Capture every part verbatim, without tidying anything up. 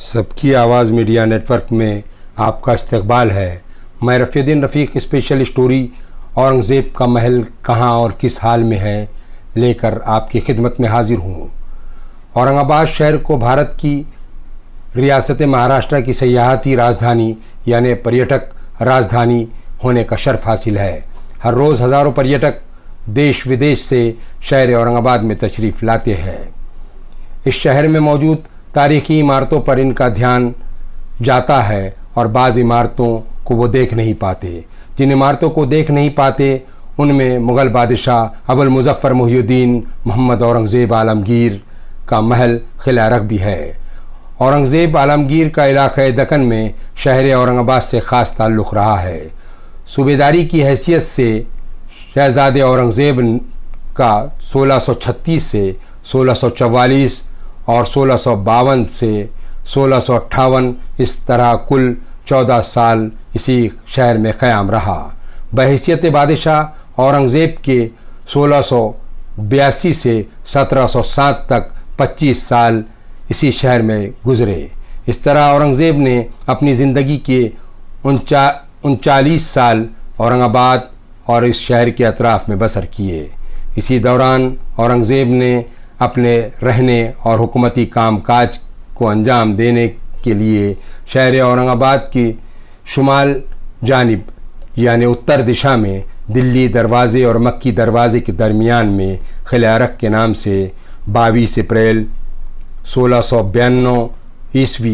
सबकी Awaz media network में आपका इस्तकबाल है। मैं रफ़ीउद्दीन रफ़ीक स्पेशल स्टोरी औरंगज़ेब का महल कहाँ और किस हाल में है लेकर आपकी खिदमत में हाजिर हूँ। औरंगाबाद शहर को भारत की रियासत महाराष्ट्र की सयाहती राजधानी यानी पर्यटक राजधानी होने का शर्फ हासिल है। हर रोज़ हज़ारों पर्यटक देश विदेश से शहर औरंगाबाद में तशरीफ़ लाते हैं। इस शहर में मौजूद तारीख़ी इमारतों पर इनका ध्यान जाता है और बाज़ इमारतों को वो देख नहीं पाते। जिन इमारतों को देख नहीं पाते उनमें मुग़ल बादशाह अबुल मुज़फ़्फ़र मुहिउद्दीन मोहम्मद औरंगज़ेब आलमगीर का महल किला अरक भी है। औरंगज़ेब आलमगीर का इलाक़े दक्कन में शहर औरंगाबाद से ख़ास ताल्लुक़ रहा है। सूबेदारी की हैसियत से शहज़ादे औरंगज़ेब का सोलह सौ छत्तीस से सोलह सौ चवालीस और सोलह सौ बावन से सोलह सौ अट्ठावन इस तरह कुल चौदह साल इसी शहर में क़याम रहा। बहैसियत बादशाह औरंगज़ेब के सोलह सौ बयासी से सत्रह सौ सात तक पच्चीस साल इसी शहर में गुज़रे। इस तरह औरंगज़ेब ने अपनी ज़िंदगी के उनचा उनचालीस साल औरंगाबाद और इस शहर के अतराफ़ में बसर किए। इसी दौरान औरंगज़ेब ने अपने रहने और हुकूमती कामकाज को अंजाम देने के लिए शहर औरंगाबाद की शुमाल जानिब यानी उत्तर दिशा में दिल्ली दरवाज़े और मक्की दरवाज़े के दरमियान में किला अरक के नाम से बाईस अप्रैल सोलह सौ बयानवे ईस्वी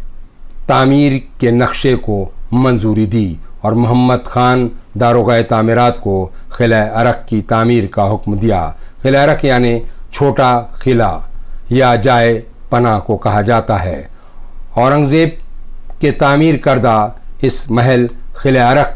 तामीर के नक्शे को मंजूरी दी और मोहम्मद ख़ान दारोगा तामीरात को किला अरक की तामीर का हुक्म दिया। किला अरक यानी छोटा किला या जाए पनाह को कहा जाता है। औरंगज़ेब के तामीर करदा इस महल किला अरक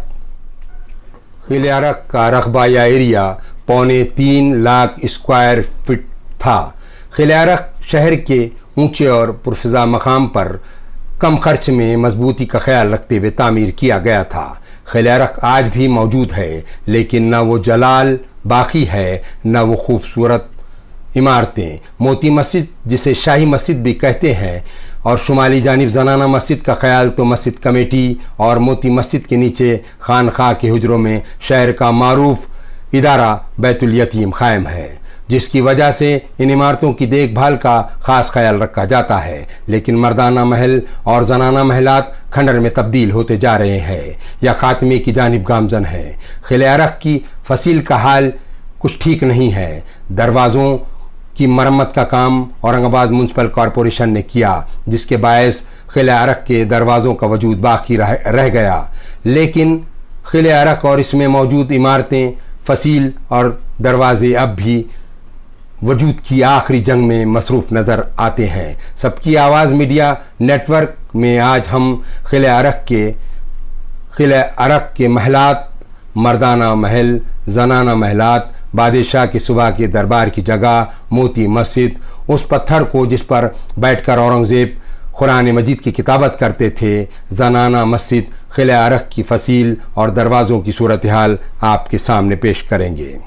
किला अरक का रकबा या एरिया पौने तीन लाख स्क्वायर फिट था। किला अरक शहर के ऊंचे और पुरफ़िज़ा मकाम पर कम खर्च में मजबूती का ख्याल रखते हुए तामीर किया गया था। किला अरक आज भी मौजूद है, लेकिन न वो जलाल बाकी है न वो खूबसूरत इमारतें। मोती मस्जिद, जिसे शाही मस्जिद भी कहते हैं, और शुमाली जानिब जनाना मस्जिद का ख्याल तो मस्जिद कमेटी और मोती मस्जिद के नीचे खानखा के हुजरों में शहर का मारूफ इदारा बैतुल यतीम क़ायम है, जिसकी वजह से इन इमारतों की देखभाल का ख़ास ख्याल रखा जाता है। लेकिन मर्दाना महल और जनाना महलात खंडर में तब्दील होते जा रहे हैं या ख़ात्मे की जानिब गामजन है। किला अरक की फसील का हाल कुछ ठीक नहीं है। दरवाज़ों की मरम्मत का काम औरंगाबाद म्यूनसिपल कॉरपोरेशन ने किया, जिसके बायस किला अरक के दरवाज़ों का वजूद बाकी रह, रह गया। लेकिन किला अरक और इसमें मौजूद इमारतें, फसील और दरवाज़े अब भी वजूद की आखिरी जंग में मसरूफ़ नज़र आते हैं। सबकी आवाज़ मीडिया नेटवर्क में आज हम किला अरक के किला अरक के महलात, मर्दाना महल, जनाना महलात, बादशाह के सुबह के दरबार की जगह, मोती मस्जिद, उस पत्थर को जिस पर बैठकर औरंगज़ेब कुरान मजीद की किताबत करते थे, जनाना मस्जिद, किला अरक की फसील और दरवाज़ों की सूरत हाल आपके सामने पेश करेंगे।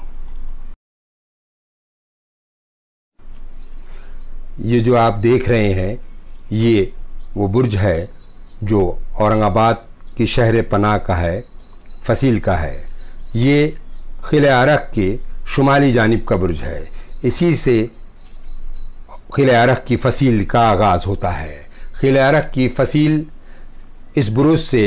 ये जो आप देख रहे हैं ये वो बुर्ज है जो औरंगाबाद की शहर पनाह का है, फसील का है। ये किला अरक के शुमाली जानिब का बुर्ज है। इसी से किला अरक की फसील का आगाज़ होता है। किला अरक की फसील इस बुरुज से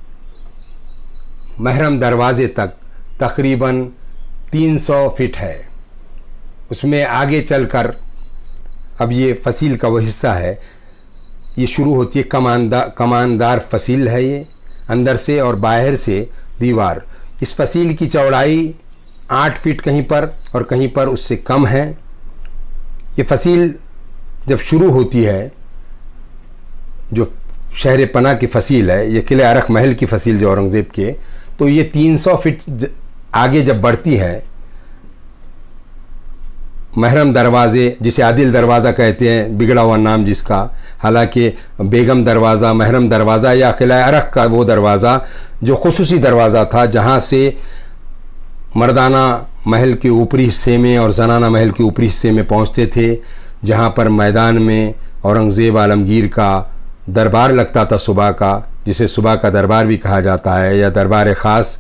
महरम दरवाज़े तक तकरीबन तीन सौ फीट है। उसमें आगे चलकर अब ये फसील का वो हिस्सा है, ये शुरू होती है कमानदार कमानदार फसील है ये अंदर से और बाहर से दीवार। इस फसील की चौड़ाई आठ फीट कहीं पर और कहीं पर उससे कम है। ये फसील जब शुरू होती है, जो शहर पनाह की फसील है, ये किला अरक महल की फसील जो औरंगज़ेब के, तो ये तीन सौ फीट आगे जब बढ़ती है, महरम दरवाज़े जिसे आदिल दरवाज़ा कहते हैं, बिगड़ा हुआ नाम जिसका, हालांकि बेगम दरवाज़ा, महरम दरवाज़ा या किला अरक का वो दरवाज़ा जो खुसूसी दरवाज़ा था जहाँ से मर्दाना महल के ऊपरी हिस्से में और जनाना महल के ऊपरी हिस्से में पहुँचते थे, जहाँ पर मैदान में औरंगज़ेब आलमगीर का दरबार लगता था सुबह का, जिसे सुबह का दरबार भी कहा जाता है या दरबार ख़ास।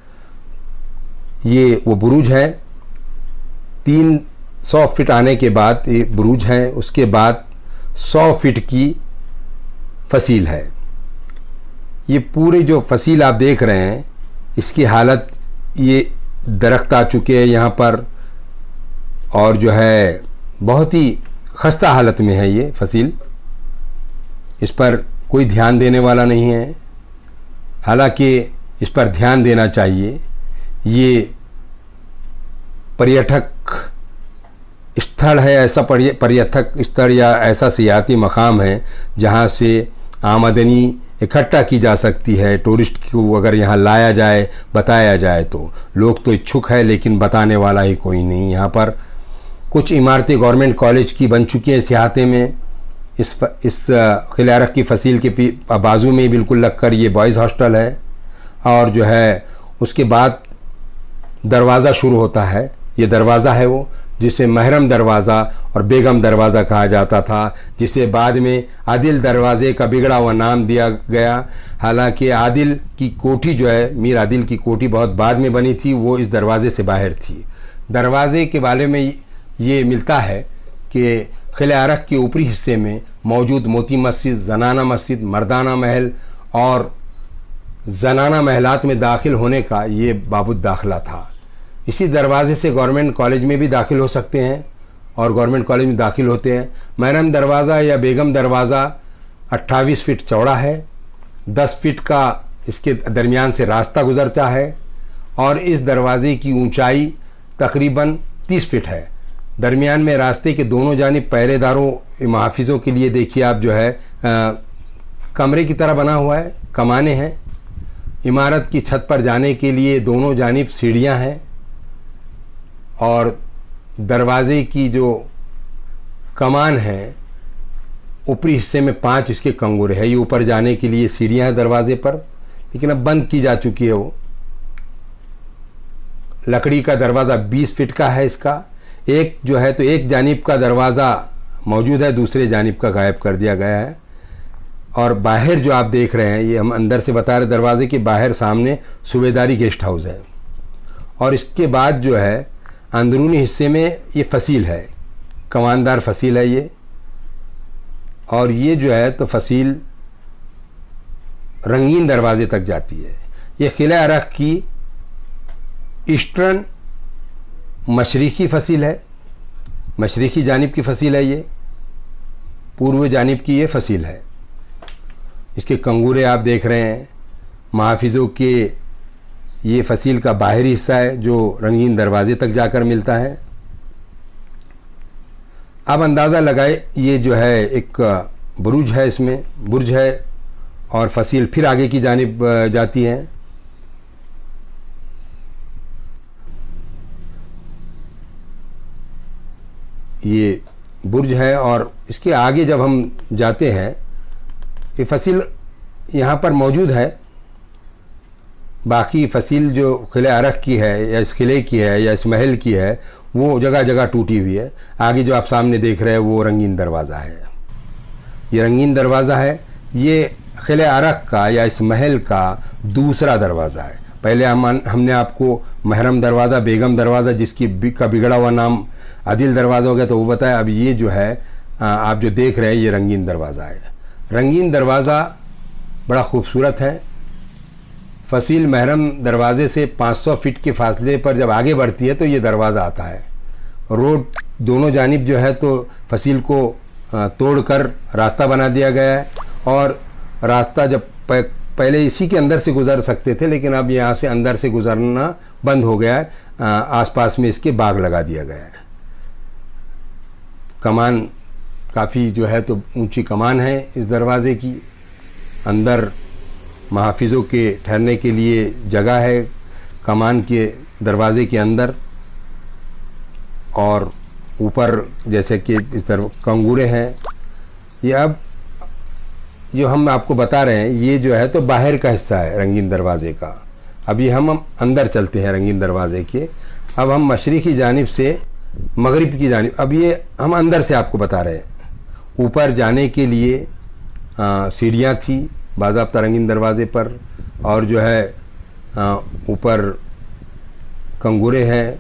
ये वो बुरुज है। तीन सौ फिट आने के बाद ये बुरुज है, उसके बाद सौ फिट की फसील है। ये पूरे जो फसील आप देख रहे हैं इसकी हालत, ये दरख्त आ चुके हैं यहाँ पर और जो है बहुत ही खस्ता हालत में है ये फसील। इस पर कोई ध्यान देने वाला नहीं है, हालांकि इस पर ध्यान देना चाहिए। ये पर्यटक स्थल है, ऐसा पर्यटक स्थल या ऐसा सियाहती मकाम है जहाँ से आमदनी इकट्ठा की जा सकती है। टूरिस्ट को अगर यहाँ लाया जाए, बताया जाए तो लोग तो इच्छुक है, लेकिन बताने वाला ही कोई नहीं। यहाँ पर कुछ इमारतें गवर्नमेंट कॉलेज की बन चुकी हैं सियाहते में। इस इस किले अरक की फसील के बाजू में बिल्कुल लगकर ये बॉयज़ हॉस्टल है और जो है उसके बाद दरवाज़ा शुरू होता है। ये दरवाज़ा है वो जिसे महरम दरवाज़ा और बेगम दरवाज़ा कहा जाता था, जिसे बाद में आदिल दरवाज़े का बिगड़ा हुआ नाम दिया गया। हालांकि आदिल की कोठी जो है, मीर आदिल की कोठी बहुत बाद में बनी थी, वो इस दरवाज़े से बाहर थी। दरवाज़े के बारे में ये मिलता है कि किले अरक के ऊपरी हिस्से में मौजूद मोती मस्जिद, जनाना मस्जिद, मर्दाना महल और जनाना महलात में दाखिल होने का ये बाबुद दाखिला था। इसी दरवाज़े से गवर्नमेंट कॉलेज में भी दाखिल हो सकते हैं और गवर्नमेंट कॉलेज में दाखिल होते हैं। महरम दरवाज़ा या बेगम दरवाज़ा अट्ठाईस फीट चौड़ा है, दस फीट का इसके दरमियान से रास्ता गुजरता है और इस दरवाज़े की ऊंचाई तकरीबन तीस फीट है। दरमियान में रास्ते के दोनों जानिब पहरेदारों, मुहाफ़िज़ों के लिए देखिए आप जो है आ, कमरे की तरह बना हुआ है, कमाने हैं। इमारत की छत पर जाने के लिए दोनों जानिब सीढ़ियाँ हैं और दरवाज़े की जो कमान है ऊपरी हिस्से में पांच इसके कंगूरे हैं। ये ऊपर जाने के लिए सीढ़ियाँ हैं दरवाज़े पर, लेकिन अब बंद की जा चुकी है वो। लकड़ी का दरवाज़ा बीस फीट का है इसका। एक जो है तो एक जानिब का दरवाज़ा मौजूद है, दूसरे जानिब का गायब कर दिया गया है। और बाहर जो आप देख रहे हैं, ये हम अंदर से बता रहे, दरवाज़े के बाहर सामने सूबेदारी गेस्ट हाउस है और इसके बाद जो है अंदरूनी हिस्से में ये फसील है, कमानदार फसील है ये। और ये जो है तो फसील रंगीन दरवाज़े तक जाती है। ये किले अरक की ईस्टर्न मशरिकी फसील है, मशरिकी जानिब की फसील है ये, पूर्व जानिब की ये फसील है। इसके कंगूरे आप देख रहे हैं, मुहाफ़िज़ों के ये फसील का बाहरी हिस्सा है जो रंगीन दरवाज़े तक जाकर मिलता है। अब अंदाज़ा लगाए, ये जो है एक बुरुज है, इसमें बुर्ज है और फसील फिर आगे की जानिब जाती है। ये बुर्ज है और इसके आगे जब हम जाते हैं, ये फसील यहाँ पर मौजूद है। बाकी फसील जो किले अरक की है या इस किले की है या इस महल की है, वो जगह जगह टूटी हुई है। आगे जो आप सामने देख रहे हैं वो रंगीन दरवाज़ा है। ये रंगीन दरवाज़ा है, ये किले अरक का या इस महल का दूसरा दरवाज़ा है। पहले हम हमने आपको महरम दरवाज़ा, बेगम दरवाज़ा, जिसकी का बिगड़ा हुआ नाम आदिल दरवाज़ा हो गया, तो वो बताया। अब ये जो है आप जो देख रहे हैं ये रंगीन दरवाज़ा है। रंगीन दरवाज़ा बड़ा खूबसूरत है। फसील महरम दरवाज़े से पाँच सौ फीट के फासले पर जब आगे बढ़ती है तो ये दरवाज़ा आता है। रोड दोनों जानिब जो है तो फसील को तोड़कर रास्ता बना दिया गया है और रास्ता जब पहले इसी के अंदर से गुज़र सकते थे, लेकिन अब यहाँ से अंदर से गुज़रना बंद हो गया है। आसपास में इसके बाग लगा दिया गया है। कमान काफ़ी जो है तो ऊंची कमान है इस दरवाज़े की। अंदर मुहाफ़िज़ों के ठहरने के लिए जगह है कमान के दरवाज़े के अंदर। और ऊपर जैसे कि इस तरह कंगूरे हैं। ये अब जो हम आपको बता रहे हैं ये जो है तो बाहर का हिस्सा है रंगीन दरवाज़े का। अभी हम अंदर चलते हैं रंगीन दरवाज़े के। अब हम मशरिक़ी जानिब से मगरिब की जानिब, अब ये हम अंदर से आपको बता रहे हैं। ऊपर जाने के लिए सीढ़ियाँ थी बाज़ाब्ता रंगीन दरवाज़े पर, और जो है ऊपर कंगूरे हैं,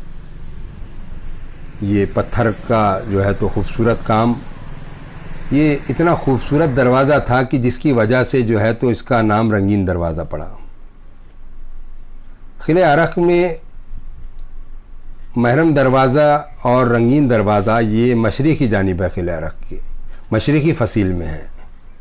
ये पत्थर का जो है तो खूबसूरत काम। ये इतना खूबसूरत दरवाज़ा था कि जिसकी वजह से जो है तो इसका नाम रंगीन दरवाज़ा पड़ा। किले अरक में महरम दरवाज़ा और रंगीन दरवाज़ा ये मशरिक़ी जानिब है, किले अरक के मशरिक़ी फसील में है।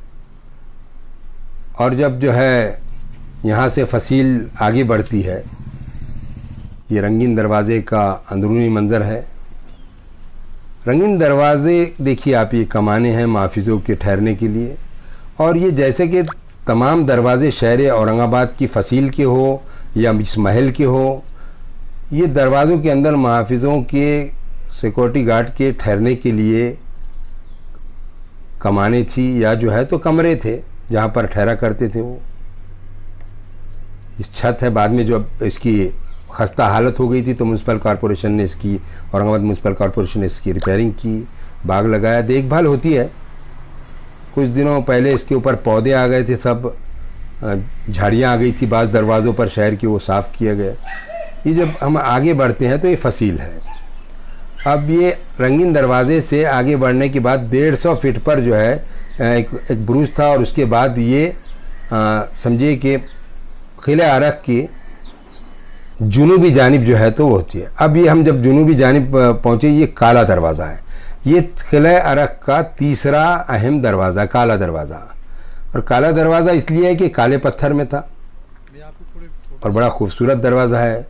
और जब जो है यहाँ से फसील आगे बढ़ती है, ये रंगीन दरवाज़े का अंदरूनी मंज़र है। रंगीन दरवाज़े देखिए आप, ये कमाने हैं मुहाफ़िज़ों के ठहरने के लिए, और ये जैसे कि तमाम दरवाज़े शहर औरंगाबाद की फसील के हो या इस महल के हो, ये दरवाज़ों के अंदर मुहाफ़िज़ों के सिक्योरिटी गार्ड के ठहरने के लिए कमाने थी या जो है तो कमरे थे जहाँ पर ठहरा करते थे वो। इस छत है, बाद में जो इसकी खस्ता हालत हो गई थी तो म्यूनसिपल कॉरपोरेशन ने इसकी, औरंगाबाद म्यूनसिपल कॉरपोरेशन ने इसकी रिपेयरिंग की, बाग लगाया, देखभाल होती है। कुछ दिनों पहले इसके ऊपर पौधे आ गए थे, सब झाड़ियाँ आ गई थी बाज़ दरवाज़ों पर शहर के, वो साफ़ किया गया। ये जब हम आगे बढ़ते हैं तो ये फसील है। अब ये रंगीन दरवाज़े से आगे बढ़ने के बाद डेढ़ सौ फीट पर जो है एक एक बुरुज था, और उसके बाद ये समझिए कि किले अरक की जुनूबी जानिब जो है तो वो होती है। अब ये हम जब जुनूबी जानिब पहुँचे, ये काला दरवाज़ा है। ये किले अरक का तीसरा अहम दरवाज़ा, काला दरवाज़ा। और काला दरवाज़ा इसलिए है कि काले पत्थर में था और बड़ा खूबसूरत दरवाज़ा है।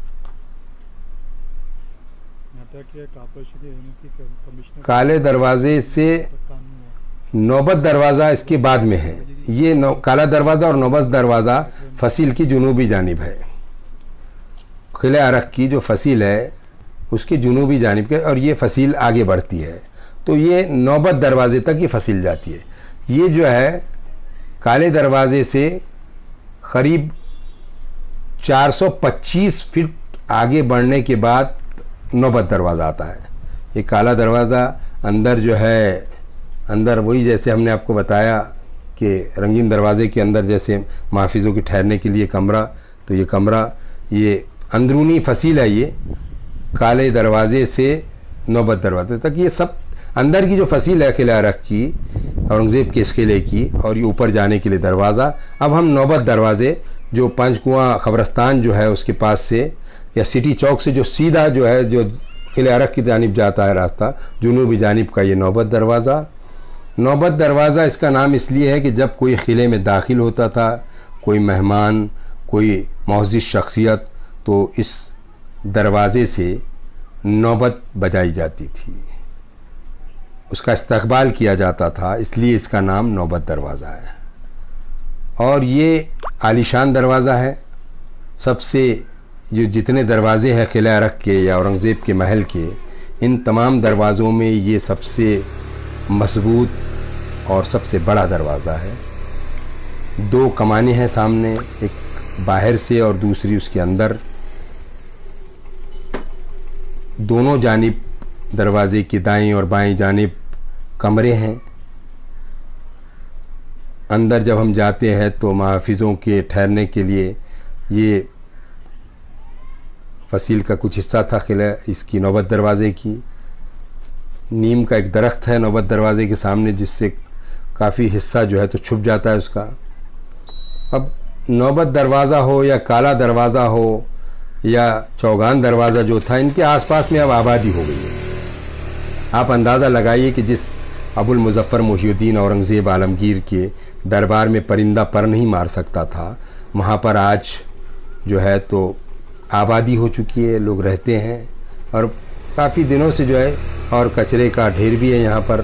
काले दरवाज़े से नौबत दरवाज़ा इसके बाद में है। ये नौ, काला दरवाज़ा और नौबत दरवाज़ा फसील की जुनूबी जानिब है। किले अरक की जो फसील है उसकी जुनूबी जानिब के, और ये फसील आगे बढ़ती है तो ये नौबत दरवाज़े तक ये फसील जाती है। ये जो है काले दरवाज़े से क़रीब चार सौ पच्चीस फीट आगे बढ़ने के बाद नौबत दरवाज़ा आता है। ये काला दरवाज़ा अंदर जो है, अंदर वही जैसे हमने आपको बताया कि रंगीन दरवाज़े के अंदर जैसे मुहाफ़िज़ों के ठहरने के लिए कमरा, तो ये कमरा ये अंदरूनी फसील है। ये काले दरवाज़े से नौबत दरवाज़े तक ये सब अंदर की जो फसील है किले अरक की, औरंगज़ेब के इस किले की, और ये ऊपर जाने के लिए दरवाज़ा। अब हम नौबत दरवाज़े जो पंचकुआं ख़बरस्तान जो है उसके पास से या सिटी चौक से जो सीधा जो है जो किले अरक की जानिब जाता है रास्ता, जुनूबी जानिब का ये नौबत दरवाज़ा। नौबत दरवाज़ा इसका नाम इसलिए है कि जब कोई किले में दाखिल होता था, कोई मेहमान, कोई मुअज़्ज़िज़ शख्सियत, तो इस दरवाज़े से नौबत बजाई जाती थी, उसका इस्तक़बाल किया जाता था, इसलिए इसका नाम नौबत दरवाज़ा है। और ये आलीशान दरवाज़ा है। सबसे जो जितने दरवाज़े हैं किले अरक के या औरंगज़ेब के महल के, इन तमाम दरवाज़ों में ये सबसे मजबूत और सबसे बड़ा दरवाज़ा है। दो कमानें हैं सामने, एक बाहर से और दूसरी उसके अंदर। दोनों जानिब दरवाज़े की दाएं और बाएं जानिब कमरे हैं। अंदर जब हम जाते हैं तो मुहाफ़िज़ों के ठहरने के लिए ये फसील का कुछ हिस्सा था किले इसकी नौबत दरवाज़े की। नीम का एक दरख्त है नौबत दरवाज़े के सामने, जिससे काफ़ी हिस्सा जो है तो छुप जाता है उसका। अब नौबत दरवाज़ा हो या काला दरवाज़ा हो या चौगान दरवाज़ा जो था, इनके आसपास में अब आबादी हो गई है। आप अंदाज़ा लगाइए कि जिस अबुल मुज़फ़्फ़र मुहिउद्दीन औरंगज़ेब आलमगीर के दरबार में परिंदा पर नहीं मार सकता था, वहाँ पर आज जो है तो आबादी हो चुकी है, लोग रहते हैं और काफ़ी दिनों से जो है, और कचरे का ढेर भी है यहाँ पर,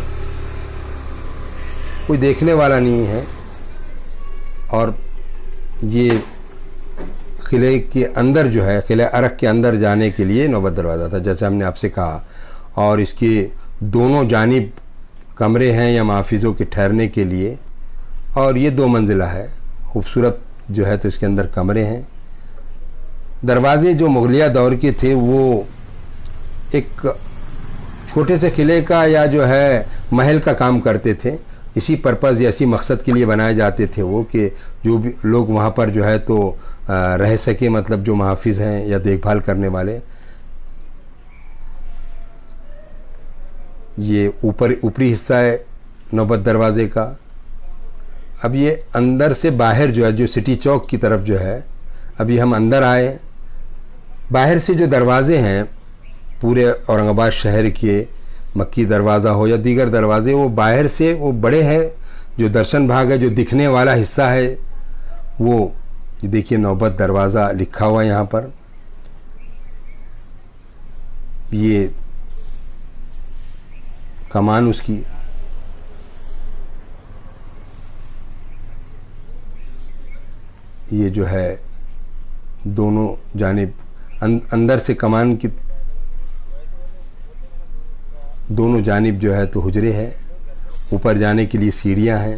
कोई देखने वाला नहीं है। और ये किले के अंदर जो है, किले अरक के अंदर जाने के लिए नौबत दरवाज़ा था, जैसे हमने आपसे कहा। और इसके दोनों जानिब कमरे हैं या मुहाफ़िज़ों के ठहरने के लिए, और ये दो मंजिला है, खूबसूरत जो है तो इसके अंदर कमरे हैं। दरवाज़े जो मुग़लिया दौर के थे वो एक छोटे से किले का या जो है महल का काम करते थे, इसी पर्पज़ या इसी मकसद के लिए बनाए जाते थे वो, कि जो भी लोग वहाँ पर जो है तो रह सके, मतलब जो मुहाफ़िज़ हैं या देखभाल करने वाले। ये ऊपर ऊपरी हिस्सा है नौबत दरवाज़े का। अब ये अंदर से बाहर जो है, जो सिटी चौक की तरफ जो है, अभी हम अंदर आए। बाहर से जो दरवाज़े हैं पूरे औरंगाबाद शहर के, मक्की दरवाज़ा हो या दीगर दरवाज़े, वो बाहर से वो बड़े हैं। जो दर्शन भाग है, जो दिखने वाला हिस्सा है, वो देखिए नौबत दरवाज़ा लिखा हुआ है यहाँ पर। ये कमान उसकी, ये जो है दोनों जानिब अंदर से कमान की दोनों जानिब जो है तो हुजरे हैं। ऊपर जाने के लिए सीढ़ियां हैं।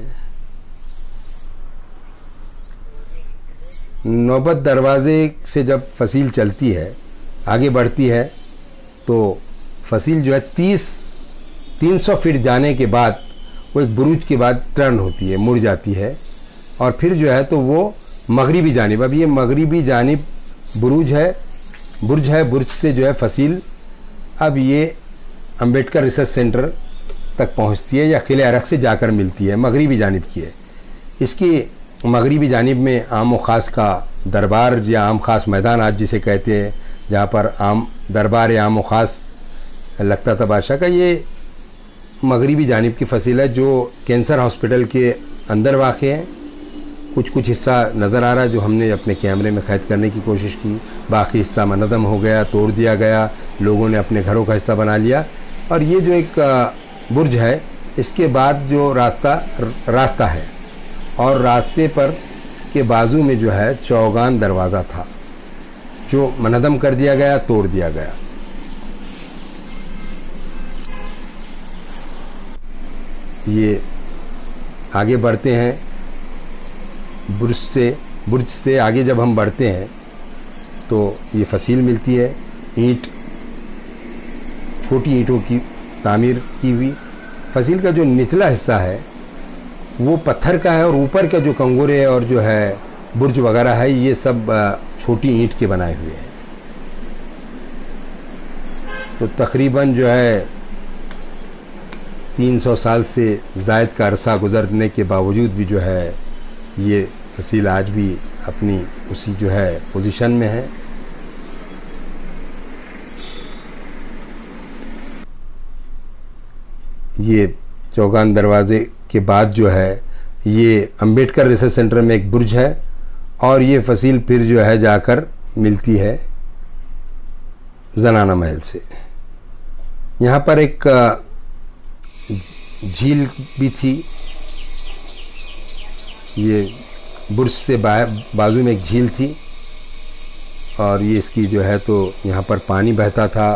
नौबत दरवाज़े से जब फसील चलती है, आगे बढ़ती है, तो फसील जो है तीस तीन सौ फीट जाने के बाद वो एक बुरुज के बाद टर्न होती है, मुड़ जाती है, और फिर जो है तो वो मगरिबी जानिब, अब ये मगरिबी जानिब बुरुज है, बुर्ज है। बुर्ज से जो है फसील अब ये अंबेडकर रिसर्च सेंटर तक पहुंचती है या किले अरग से जाकर मिलती है, मगरिबी जानिब की है। इसकी मगरिबी जानिब में आम व ख़ास का दरबार या आम ख़ास मैदान आज जिसे कहते हैं, जहाँ पर आम दरबार या आम व ख़ास लगता था बादशाह का, ये मगरिबी जानिब की फसील है जो कैंसर हॉस्पिटल के अंदर वाक़ है। कुछ कुछ हिस्सा नज़र आ रहा है जो हमने अपने कैमरे में क़ैद करने की कोशिश की, बाकी हिस्सा मनदम हो गया, तोड़ दिया गया, लोगों ने अपने घरों का हिस्सा बना लिया। और ये जो एक बुर्ज है, इसके बाद जो रास्ता रास्ता है, और रास्ते पर के बाजू में जो है चौगान दरवाज़ा था जो मनहदम कर दिया गया, तोड़ दिया गया। ये आगे बढ़ते हैं, बुर्ज से बुर्ज से आगे जब हम बढ़ते हैं तो ये फसील मिलती है। ईंट, छोटी ईंटों की तामीर की हुई फसील का जो निचला हिस्सा है वो पत्थर का है, और ऊपर का जो कंगोरे और जो है बुर्ज वगैरह है, ये सब छोटी ईंट के बनाए हुए हैं। तो तकरीबन जो है तीन सौ साल से ज़ायद का अरसा गुज़रने के बावजूद भी जो है ये फसील आज भी अपनी उसी जो है पोजीशन में है। ये चौगान दरवाज़े के बाद जो है ये अंबेडकर रिसर्च सेंटर में एक बुर्ज है, और ये फसील फिर जो है जाकर मिलती है जनाना महल से। यहाँ पर एक झील भी थी। ये बुर्ज से बाजू में एक झील थी, और ये इसकी जो है तो यहाँ पर पानी बहता था।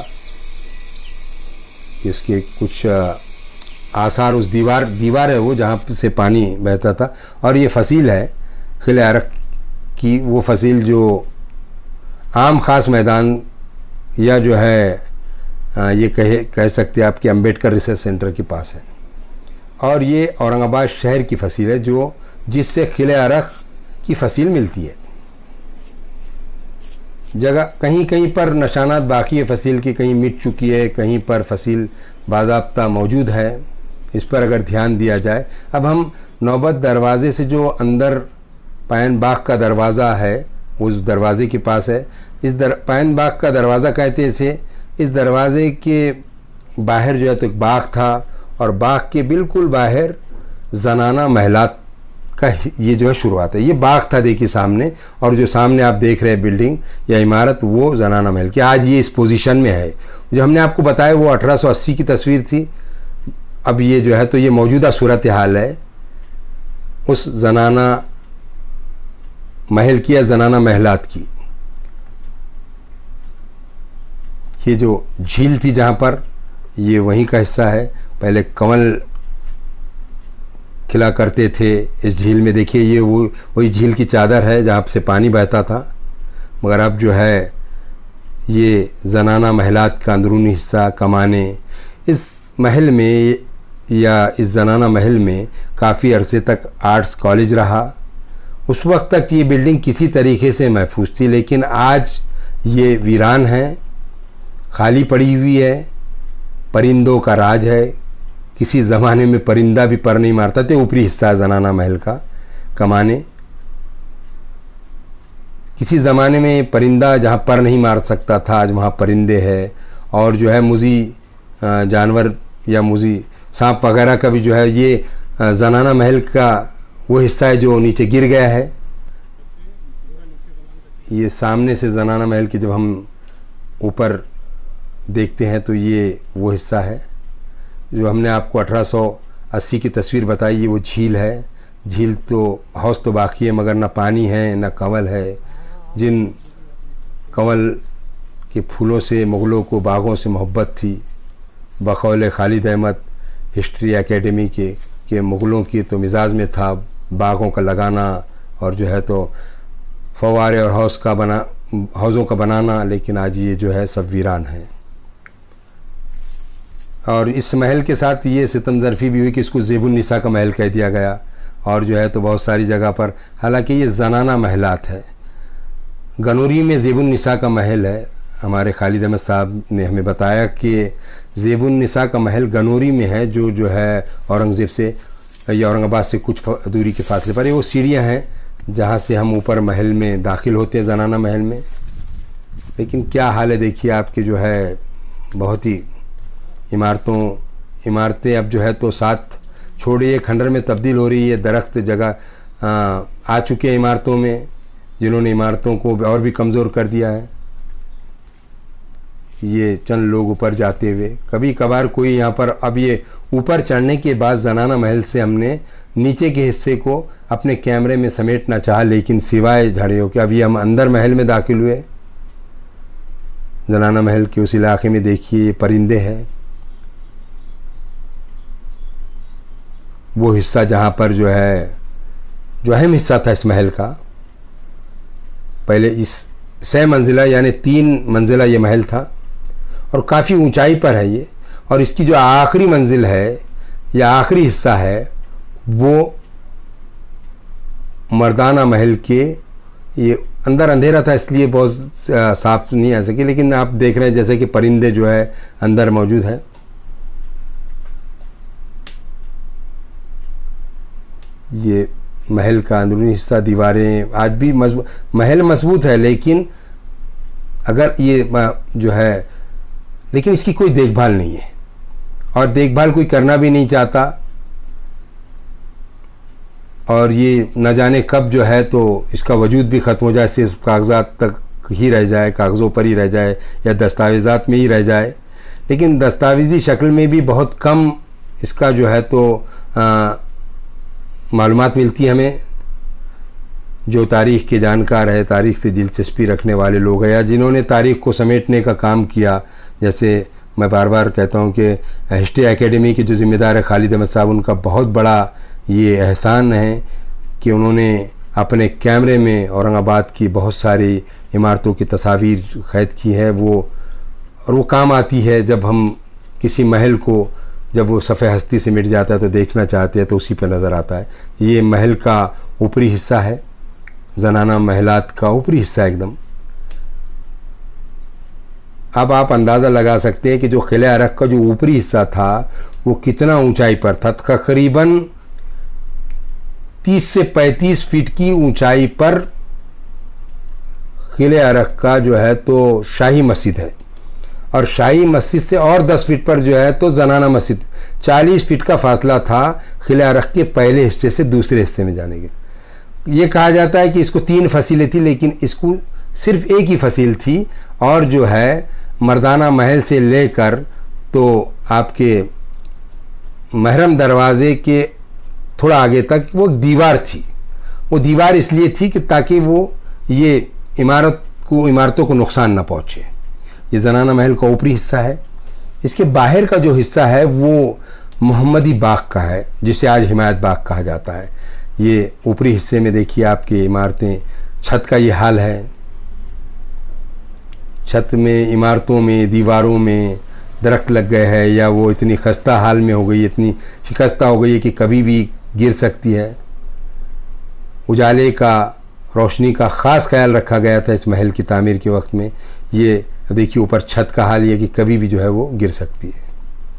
इसके कुछ आसार उस दीवार दीवार है वो जहाँ से पानी बहता था। और ये फसील है किले अरग की, वो फसील जो आम ख़ास मैदान या जो है ये कहे कह सकते हैं आपके अंबेडकर रिसर्च सेंटर के पास है। और ये औरंगाबाद शहर की फसील है जो जिससे किले अरग की फसील मिलती है। जगह कहीं कहीं पर निशानात बाकी है फसील की, कहीं मिट चुकी है, कहीं पर फसील बाज़ाब्ता मौजूद है। इस पर अगर ध्यान दिया जाए। अब हम नौबत दरवाज़े से जो अंदर पैन बाग का दरवाज़ा है उस दरवाज़े के पास है। इस दर पैन बाग का दरवाज़ा कहते हैं इसे। इस दरवाज़े के बाहर जो है तो एक बाग था, और बाग के बिल्कुल बाहर जनाना महलात का ये जो है शुरुआत है। ये बाग था देखिए सामने, और जो सामने आप देख रहे हैं बिल्डिंग या इमारत वो जनाना महल की आज ये इस पोजीशन में है। जो हमने आपको बताया वो अठारह सौ अस्सी की तस्वीर थी। अब ये जो है तो ये मौजूदा सूरत हाल है उस जनाना महल की या जनाना महलात की। ये जो झील थी जहाँ पर, ये वहीं का हिस्सा है। पहले कमल खिला करते थे इस झील में। देखिए ये वो वही झील की चादर है जहाँ से पानी बहता था। मगर अब जो है ये जनाना महलात का अंदरूनी हिस्सा, कमाने। इस महल में या इस जनाना महल में काफ़ी अरसे तक आर्ट्स कॉलेज रहा। उस वक्त तक ये बिल्डिंग किसी तरीके से महफूज थी, लेकिन आज ये वीरान है, खाली पड़ी हुई है, परिंदों का राज है। किसी ज़माने में परिंदा भी पर नहीं मारता थे। ऊपरी हिस्सा जनाना महल का कमाने, किसी ज़माने में परिंदा जहाँ पर नहीं मार सकता था, आज वहाँ परिंदे हैं। और जो है मुजी जानवर या मुजी सांप वगैरह का भी जो है, ये जनाना महल का वो हिस्सा है जो नीचे गिर गया है। ये सामने से जनाना महल की जब हम ऊपर देखते हैं तो ये वो हिस्सा है जो हमने आपको अठारह सौ अस्सी की तस्वीर बताई। ये वो झील है। झील तो हौस तो बाकी है, मगर ना पानी है ना कंवल है। जिन कंवल के फूलों से मुग़लों को बागों से मोहब्बत थी, बकौल खालिद अहमद हिस्ट्री एकेडमी के के मुग़लों की तो मिजाज में था बागों का लगाना और जो है तो फव्वारे और हौस का बना हौज़ों का बनाना। लेकिन आज ये जो है सब वीरान है। और इस महल के साथ ये सितम ज़रफ़ी भी हुई कि इसको ज़ेबुन निसा का महल कह दिया गया। और जो है तो बहुत सारी जगह पर, हालांकि ये जनाना महलात है। गनौरी में ज़ेबुन निसा का महल है। हमारे खालिद अहमद साहब ने हमें बताया कि ज़ेबुन निसा का महल गनौरी में है, जो जो है औरंगज़ेब से या औरंगाबाद से कुछ दूरी के फासले पर। ये वो सीढ़ियाँ हैं जहाँ से हम ऊपर महल में दाखिल होते हैं, जनाना महल में। लेकिन क्या हाल है देखिए आपके, जो है बहुत ही इमारतों इमारतें अब जो है तो साथ छोड़िए खंडर में तब्दील हो रही है। दरख्त जगह आ, आ चुके हैं इमारतों में, जिन्होंने इमारतों को और भी कमज़ोर कर दिया है। ये चंद लोग ऊपर जाते हुए, कभी कभार कोई यहाँ पर, अब ये ऊपर चढ़ने के बाद जनाना महल से हमने नीचे के हिस्से को अपने कैमरे में समेटना चाहा, लेकिन सिवाय झाड़ियों के अभी हम अंदर महल में दाखिल हुए। जनाना महल के उस इलाके में देखिए ये परिंदे हैं। वो हिस्सा जहाँ पर जो है जो अहम हिस्सा था इस महल का, पहले इस सह मंजिला यानी तीन मंजिला ये महल था और काफ़ी ऊंचाई पर है ये। और इसकी जो आखिरी मंजिल है या आखिरी हिस्सा है वो मर्दाना महल के, ये अंदर अंधेरा था इसलिए बहुत साफ नहीं आ सकी, लेकिन आप देख रहे हैं जैसे कि परिंदे जो है अंदर मौजूद हैं। ये महल का अंदरूनी हिस्सा, दीवारें आज भी मजबूत, महल मजबूत है, लेकिन अगर ये जो है, लेकिन इसकी कोई देखभाल नहीं है और देखभाल कोई करना भी नहीं चाहता। और ये न जाने कब जो है तो इसका वजूद भी ख़त्म हो जाए, सिर्फ कागजात तक ही रह जाए, कागज़ों पर ही रह जाए या दस्तावेज़ात में ही रह जाए। लेकिन दस्तावेज़ी शक्ल में भी बहुत कम इसका जो है तो आ, मालूमात मिलती है हमें। जो तारीख़ के जानकार है, तारीख़ से दिलचस्पी रखने वाले लोग हैं या जिन्होंने तारीख़ को समेटने का काम किया, जैसे मैं बार बार कहता हूँ कि हिस्ट्री एकेडमी के जो ज़िम्मेदार है खालिद अहमद साहब, उनका बहुत बड़ा ये एहसान है कि उन्होंने अपने कैमरे में औरंगाबाद की बहुत सारी इमारतों की तस्वीर क़ैद की है। वो और वो काम आती है जब हम किसी महल को, जब वो सफ़े हस्ती से मिट जाता है तो देखना चाहते हैं तो उसी पर नज़र आता है। ये महल का ऊपरी हिस्सा है, जनाना महलात का ऊपरी हिस्सा एकदम। अब आप अंदाज़ा लगा सकते हैं कि जो किले अरक का जो ऊपरी हिस्सा था वो कितना ऊंचाई पर था। तकरीबन तीस से पैंतीस फीट की ऊंचाई पर किले अरक का जो है तो शाही मस्जिद है और शाही मस्जिद से और दस फीट पर जो है तो जनाना मस्जिद। चालीस फीट का फासला था किले अरक के पहले हिस्से से दूसरे हिस्से में जाने के। ये कहा जाता है कि इसको तीन फसीलें थी, लेकिन इसको सिर्फ एक ही फसील थी। और जो है मर्दाना महल से लेकर तो आपके महरम दरवाज़े के थोड़ा आगे तक वो दीवार थी। वो दीवार इसलिए थी कि ताकि वो ये इमारत को इमारतों को नुकसान ना पहुँचे। ये जनाना महल का ऊपरी हिस्सा है। इसके बाहर का जो हिस्सा है वो मोहम्मदी बाग का है, जिसे आज हिमायत बाग कहा जाता है। ये ऊपरी हिस्से में देखिए आपकी इमारतें, छत का ये हाल है। छत में, इमारतों में, दीवारों में दरख्त लग गए हैं या वो इतनी खस्ता हाल में हो गई, इतनी शिकस्ता हो गई है कि कभी भी गिर सकती है। उजाले का, रोशनी का ख़ास ख्याल रखा गया था इस महल की तामीर के वक्त में। ये देखिए ऊपर छत का हाल ये कि कभी भी जो है वो गिर सकती है।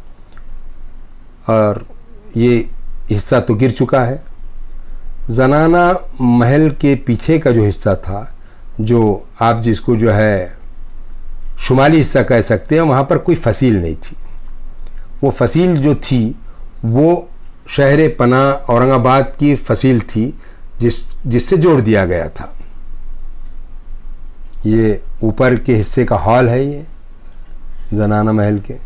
और ये हिस्सा तो गिर चुका है। ज़नाना महल के पीछे का जो हिस्सा था, जो आप जिसको जो है शुमाली हिस्सा कह सकते हैं, वहाँ पर कोई फसील नहीं थी। वो फसील जो थी वो शहर पना औरंगाबाद की फसील थी, जिस जिससे जोड़ दिया गया था। ये ऊपर के हिस्से का हॉल है, ये ज़नाना महल के।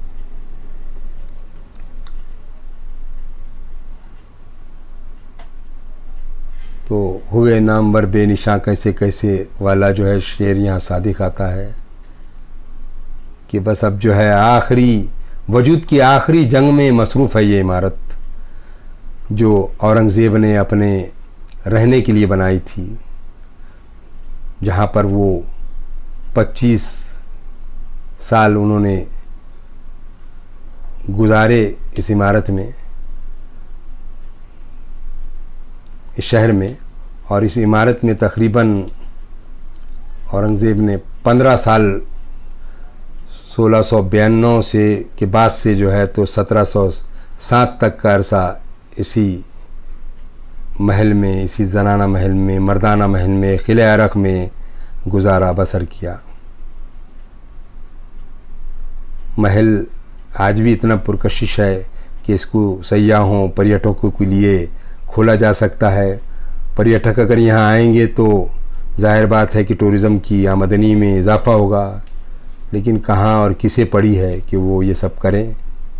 तो हुए नामवर बेनिशां कैसे कैसे वाला जो है शेर यहाँ सादिक आता है कि बस अब जो है आखिरी वजूद की आखिरी जंग में मसरूफ़ है ये इमारत, जो औरंगज़ेब ने अपने रहने के लिए बनाई थी, जहाँ पर वो पच्चीस साल उन्होंने गुजारे इस इमारत में, इस शहर में। और इस इमारत में तकरीबन औरंगज़ेब ने पंद्रह साल सोलह सौ बयानवे से के बाद से जो है तो सत्रह सौ सात तक का अरसा इसी महल में, इसी ज़नाना महल में, मर्दाना महल में, किले अरक में गुजारा बसर किया। महल आज भी इतना पुरकशिश है कि इसको सयाहों, पर्यटकों के लिए खोला जा सकता है। पर्यटक अगर यहाँ आएंगे तो जाहिर बात है कि टूरिज़म की आमदनी में इजाफ़ा होगा, लेकिन कहाँ और किसे पड़ी है कि वो ये सब करें।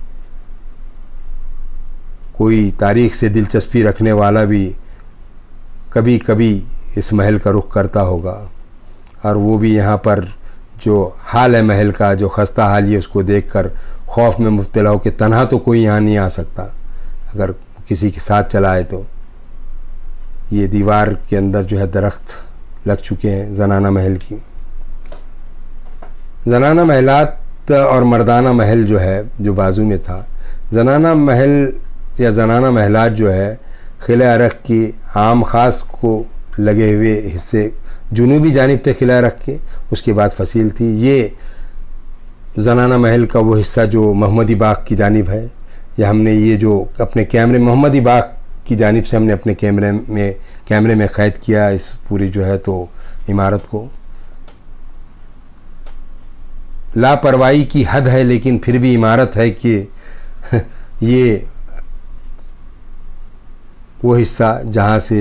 कोई तारीख़ से दिलचस्पी रखने वाला भी कभी कभी इस महल का रुख करता होगा, और वो भी यहाँ पर जो हाल है महल का, जो खस्ता हाल है, उसको देखकर खौफ में मुब्तला हो कि तन्हा तो कोई यहाँ नहीं आ सकता, अगर किसी के साथ चला है तो। ये दीवार के अंदर जो है दरख्त लग चुके हैं ज़नाना महल की। ज़नाना महलात और मर्दाना महल जो है जो बाजू में था, ज़नाना महल या ज़नाना महलात जो है किले अरक की आम ख़ास को लगे हुए हिस्से जुनूबी जानिब थे किले अरक के, उसके बाद फसील थी। ये ज़नाना महल का वो हिस्सा जो मोहम्मदी बाग की जानिब है, या हमने ये जो अपने कैमरे मोहम्मदी बाग की जानिब से हमने अपने कैमरे में कैमरे में क़ैद किया इस पूरी जो है तो इमारत को। लापरवाही की हद है, लेकिन फिर भी इमारत है कि ये वो हिस्सा जहाँ से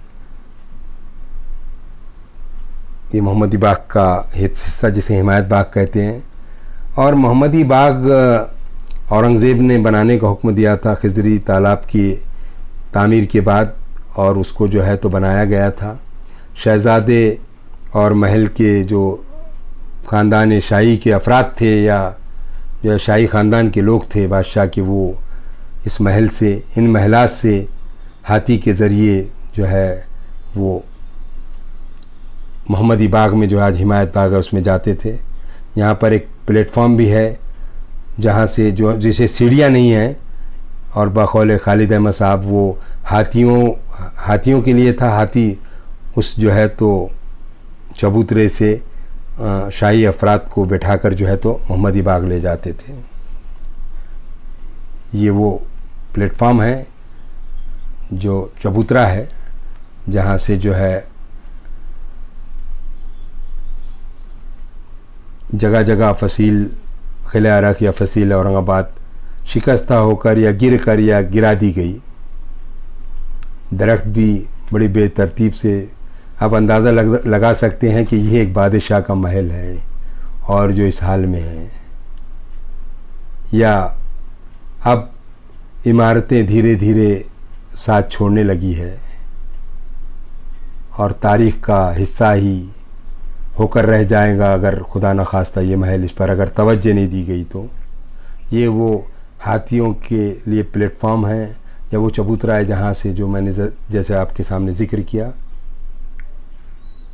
ये मोहम्मदी बाग का हिस्सा जिसे हिमायत बाग कहते हैं, और मोहम्मदी बाग औरंगज़ेब ने बनाने का हुक्म दिया था खिज़री तालाब की तामीर के बाद, और उसको जो है तो बनाया गया था। शहज़ादे और महल के जो ख़ानदान शाही के अफराद थे, या जो शाही ख़ानदान के लोग थे बादशाह के, वो इस महल से, इन महलात से हाथी के ज़रिए जो है वो मोहम्मदी बाग में जो आज हिमायत बाग है उसमें जाते थे। यहाँ पर एक प्लेटफॉर्म भी है जहाँ से जो जिसे सीढ़ियाँ नहीं हैं, और बकौल खालिद अहमद साहब वो हाथियों हाथियों के लिए था। हाथी उस जो है तो चबूतरे से शाही अफराद को बैठाकर जो है तो मोहम्मदी बाग ले जाते थे। ये वो प्लेटफॉर्म है जो चबूतरा है, जहाँ से जो है जगह जगह फसील किले अरक या फसील औरंगाबाद शिकस्ता होकर या गिर कर या गिरा दी गई। दरख्त भी बड़ी बेतरतीब से, आप अंदाज़ा लग, लगा सकते हैं कि यह एक बादशाह का महल है और जो इस हाल में है। या अब इमारतें धीरे धीरे साथ छोड़ने लगी है और तारीख़ का हिस्सा ही होकर रह जाएगा अगर खुदा न खास्ता ये महल इस पर अगर तवज्जो नहीं दी गई तो। ये वो हाथियों के लिए प्लेटफॉर्म है या वो चबूतरा है जहाँ से जो मैंने जैसे आपके सामने ज़िक्र किया।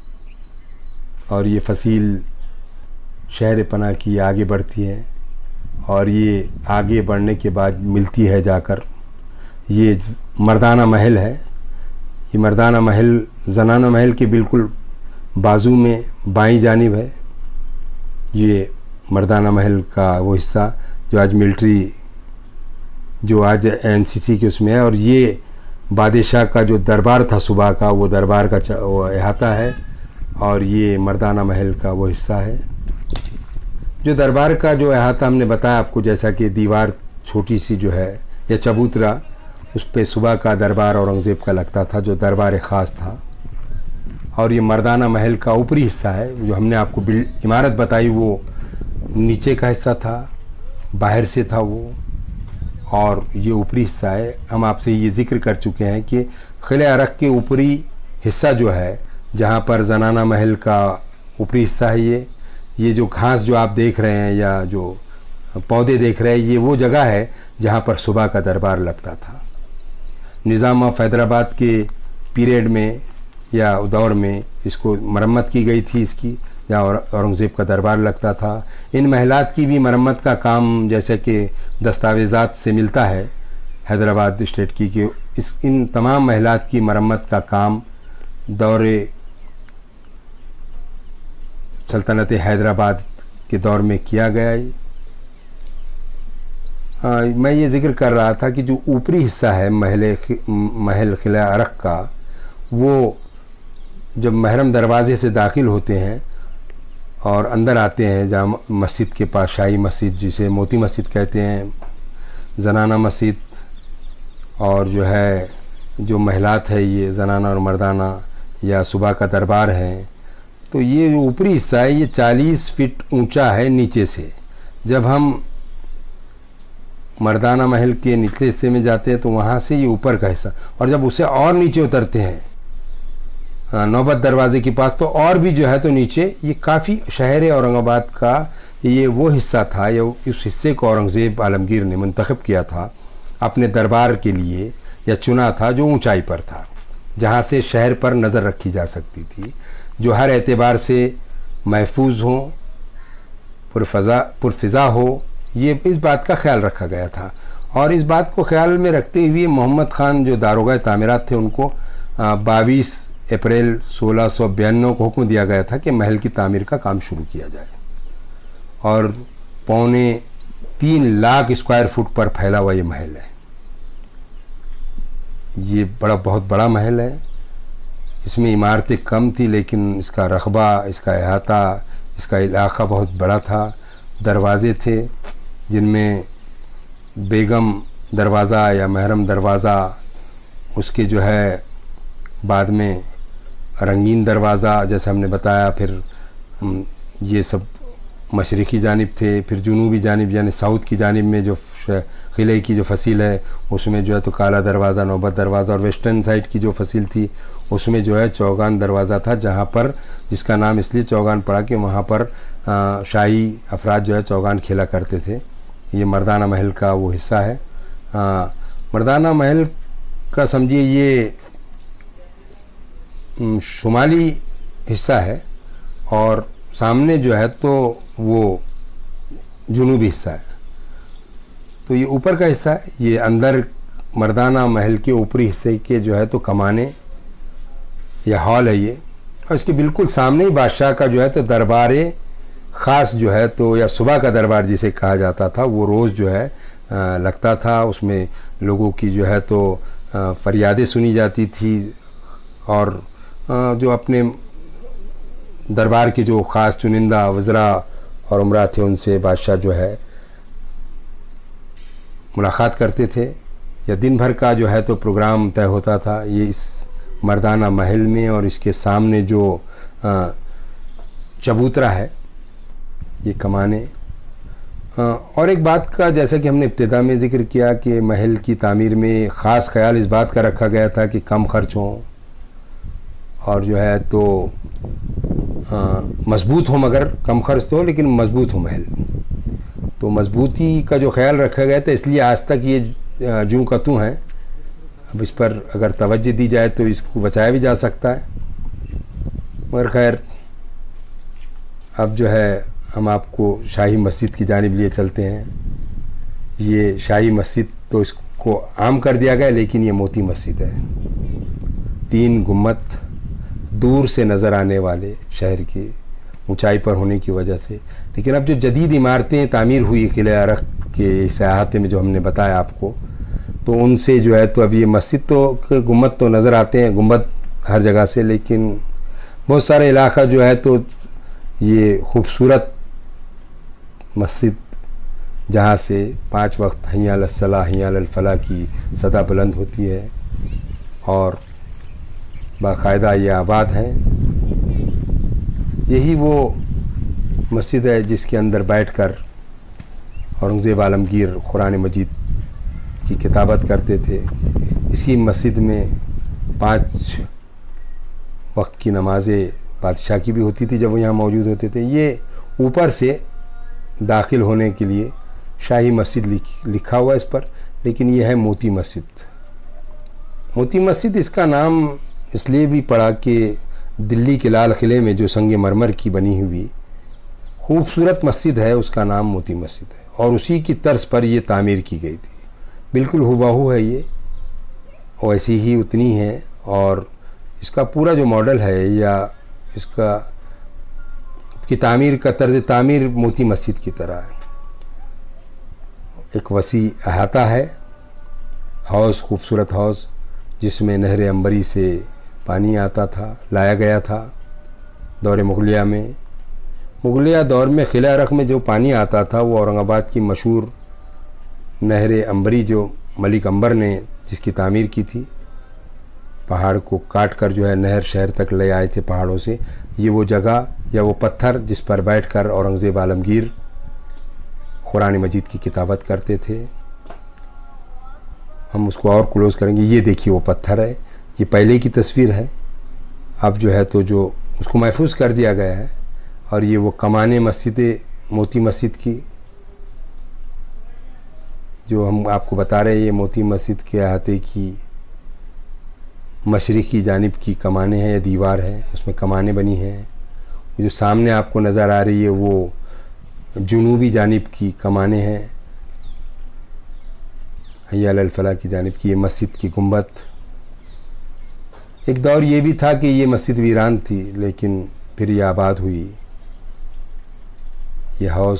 और ये फसील शहर पना की आगे बढ़ती है और ये आगे बढ़ने के बाद मिलती है जाकर। ये मर्दाना महल है। ये मर्दाना महल जनाना महल के बिल्कुल बाजू में बाईं जानिब है। ये मर्दाना महल का वो हिस्सा जो आज मिलिट्री, जो आज एनसीसी के उसमें है। और ये बादशाह का जो दरबार था सुबह का, वो दरबार का वो अहाता है। और ये मर्दाना महल का वो हिस्सा है। जो दरबार का जो अहाता हमने बताया आपको, जैसा कि दीवार छोटी सी जो है या चबूतरा, उस पर सुबह का दरबार औरंगज़ेब का लगता था, जो दरबार ख़ास था। और ये मर्दाना महल का ऊपरी हिस्सा है। जो हमने आपको बिल्ड इमारत बताई वो नीचे का हिस्सा था, बाहर से था वो, और ये ऊपरी हिस्सा है। हम आपसे ये ज़िक्र कर चुके हैं कि किले अरक के ऊपरी हिस्सा जो है, जहाँ पर जनाना महल का ऊपरी हिस्सा है, ये ये जो घास जो आप देख रहे हैं या जो पौधे देख रहे हैं, ये वो जगह है जहाँ पर सुबह का दरबार लगता था। निज़ाम ऑफ हैदराबाद के पीरियड में या दौर में इसको मरम्मत की गई थी इसकी, जहाँ औरंगज़ेब का दरबार लगता था। इन महलात की भी मरम्मत का काम, जैसे कि दस्तावेज़ात से मिलता है हैदराबाद स्टेट की, कि इस इन तमाम महलात की मरम्मत का काम दौरे सल्तनत हैदराबाद के दौर में किया गया है। आ, मैं ये ज़िक्र कर रहा था कि जो ऊपरी हिस्सा है महल महल किला अरक का, वो जब महरम दरवाज़े से दाखिल होते हैं और अंदर आते हैं, जहाँ मस्जिद के पास शाही मस्जिद, जिसे मोती मस्जिद कहते हैं, जनाना मस्जिद, और जो है जो महलात है ये जनाना और मर्दाना या सुबह का दरबार है, तो ये जो ऊपरी हिस्सा है ये चालीस फीट ऊंचा है नीचे से। जब हम मर्दाना महल के निचले हिस्से में जाते हैं तो वहाँ से ये ऊपर का हिस्सा, और जब उसे और नीचे उतरते हैं नौबत दरवाज़े के पास, तो और भी जो है तो नीचे ये काफ़ी शहर औरंगाबाद का ये वो हिस्सा था, या उस हिस्से को औरंगज़ेब आलमगीर ने मुंतखब किया था अपने दरबार के लिए, या चुना था, जो ऊंचाई पर था, जहाँ से शहर पर नज़र रखी जा सकती थी, जो हर एतबार से महफूज हो, पुरफ़ज़ा पुरफ़िज़ा हो। ये इस बात का ख्याल रखा गया था। और इस बात को ख्याल में रखते हुए मोहम्मद ख़ान जो दारोगा तामीरात थे, उनको बाईस अप्रैल सोलह सौ बयानवे को हुक्म दिया गया था कि महल की तामीर का काम शुरू किया जाए। और पौने तीन लाख स्क्वायर फुट पर फैला हुआ ये महल है। ये बड़ा बहुत बड़ा महल है। इसमें इमारतें कम थी, लेकिन इसका रकबा, इसका अहाता, इसका इलाका बहुत बड़ा था। दरवाज़े थे जिनमें बेगम दरवाज़ा या महरम दरवाज़ा, उसके जो है बाद में रंगीन दरवाज़ा, जैसे हमने बताया, फिर ये सब मशरक़ी जानिब थे। फिर जुनूबी जानिब यानी साउथ की जानिब में जो किले की जो फसील है, उसमें जो है तो काला दरवाज़ा, नौबत दरवाज़ा, और वेस्टर्न साइड की जो फसील थी उसमें जो है चौगान दरवाज़ा था, जहाँ पर, जिसका नाम इसलिए चौगान पड़ा कि वहाँ पर आ, शाही अफराद जो है चौगान खेला करते थे। ये मर्दाना महल का वो हिस्सा है। आ, मर्दाना महल का समझिए ये शुमाली हिस्सा है, और सामने जो है तो वो जुनूबी हिस्सा है। तो ये ऊपर का हिस्सा है। ये अंदर मर्दाना महल के ऊपरी हिस्से के जो है तो कमाने या हॉल है ये, और इसके बिल्कुल सामने ही बादशाह का जो है तो दरबार ख़ास जो है तो, या सुबह का दरबार जिसे कहा जाता था, वो रोज़ जो है आ, लगता था। उसमें लोगों की जो है तो फरियादें सुनी जाती थी, और आ, जो अपने दरबार के जो ख़ास चुनिंदा वज़रा और उमरा थे, उनसे बादशाह जो है मुलाकात करते थे, या दिन भर का जो है तो प्रोग्राम तय होता था। ये इस मर्दाना महल में, और इसके सामने जो आ, चबूतरा है, ये कमाने। और एक बात का, जैसा कि हमने इब्तिदा में ज़िक्र किया, कि महल की तामीर में ख़ास ख्याल इस बात का रखा गया था कि कम खर्च हो, और जो है तो मज़बूत हो, मगर कम खर्च तो हो लेकिन मज़बूत हो महल। तो मज़बूती का जो ख्याल रखा गया था, इसलिए आज तक ये जूं का तूं है। अब इस पर अगर तवज्जो दी जाए तो इसको बचाया भी जा सकता है, मगर खैर अब जो है हम आपको शाही मस्जिद की जानिब लिए चलते हैं। ये शाही मस्जिद तो इसको आम कर दिया गया, लेकिन ये मोती मस्जिद है। तीन गुम्मत दूर से नज़र आने वाले शहर की ऊंचाई पर होने की वजह से। लेकिन अब जो जदीद इमारतें तामीर हुई किले अरक के इस अहाते में जो हमने बताया आपको, तो उनसे जो है तो अब ये मस्जिद तो गुम्मत तो नज़र आते हैं, गुम्बद हर जगह से, लेकिन बहुत सारे इलाका जो है तो ये खूबसूरत मस्जिद जहाँ से पाँच वक्त हैया अलस सलाह हैया अलल फलाह की सदा बुलंद होती है और बाकायदा ये आबाद है। यही वो मस्जिद है जिसके अंदर बैठकर औरंगज़ेब आलमगीर कुरान मजीद की किताबत करते थे। इसी मस्जिद में पाँच वक्त की नमाज़ें बादशाह की भी होती थी जब वो यहाँ मौजूद होते थे। ये ऊपर से दाखिल होने के लिए शाही मस्जिद लिख, लिखा हुआ इस पर, लेकिन ये है मोती मस्जिद। मोती मस्जिद इसका नाम इसलिए भी पड़ा कि दिल्ली के लाल किले में जो संग मरमर की बनी हुई खूबसूरत मस्जिद है उसका नाम मोती मस्जिद है, और उसी की तर्ज पर ये तामीर की गई थी। बिल्कुल हुबहू है ये, और ऐसी ही उतनी है, और इसका पूरा जो मॉडल है या इसका की तामीर का तर्ज तामीर मोती मस्जिद की तरह है। एक वसी अहाता है, हौज़ खूबसूरत हौज़ जिसमें नहर अंबरी से पानी आता था, लाया गया था दौर मुगलिया में। मुगलिया दौर में किला अरक में जो पानी आता था वो औरंगाबाद की मशहूर नहर अंबरी जो मलिक अंबर ने जिसकी तामीर की थी, पहाड़ को काट कर जो है नहर शहर तक ले आए थे पहाड़ों से। ये वो जगह या वो पत्थर जिस पर बैठकर औरंगज़ेब आलमगीर कुरान मजीद की किताबत करते थे। हम उसको और क्लोज़ करेंगे। ये देखिए वो पत्थर है, ये पहले की तस्वीर है, अब जो है तो जो उसको महफूज कर दिया गया है। और ये वो कमाने मस्जिद मोती मस्जिद की जो हम आपको बता रहे हैं, ये मोती मस्जिद के अहाते की मशरिक़ी जानिब की कमाने हैं या दीवार है, उसमें कमाने बनी हैं। जो सामने आपको नज़र आ रही है वो जुनूबी जानिब की कमाने हैं, हैया अलल फलाह की जानिब की। ये मस्जिद की गुंबद। एक दौर ये भी था कि ये मस्जिद वीरान थी, लेकिन फिर ये आबाद हुई। ये हौज़,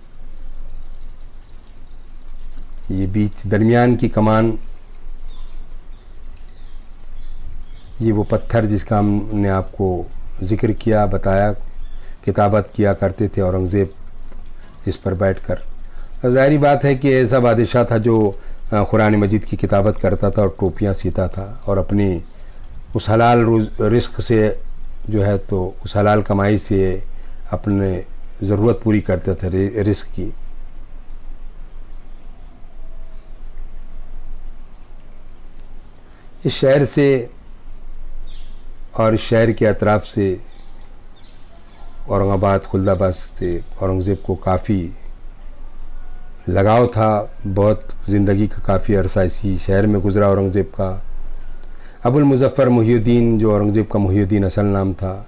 ये बीच दरमियान की कमान, ये वो पत्थर जिसका हमने आपको ज़िक्र किया, बताया, किताबत किया करते थे औरंगज़ेब जिस पर बैठकर। ज़ाहिरी बात है कि ऐसा बादशाह था जो कुरान मजीद की किताबत करता था और टोपियाँ सीता था और अपनी उस हलाल रिस्क से जो है तो उस हलाल कमाई से अपने ज़रूरत पूरी करते थे रिस्क की। इस शहर से और इस शहर के अतराफ़ से औरंगाबाद खुलदाबाद से औरंगज़ेब को काफ़ी लगाव था। बहुत ज़िंदगी का काफ़ी अरसा इसी शहर में गुज़रा औरंगज़ेब का। अबुल मुज़फ़्फ़र मुहिउद्दीन जो औरंगज़ेब का मुहिउद्दीन असल नाम था,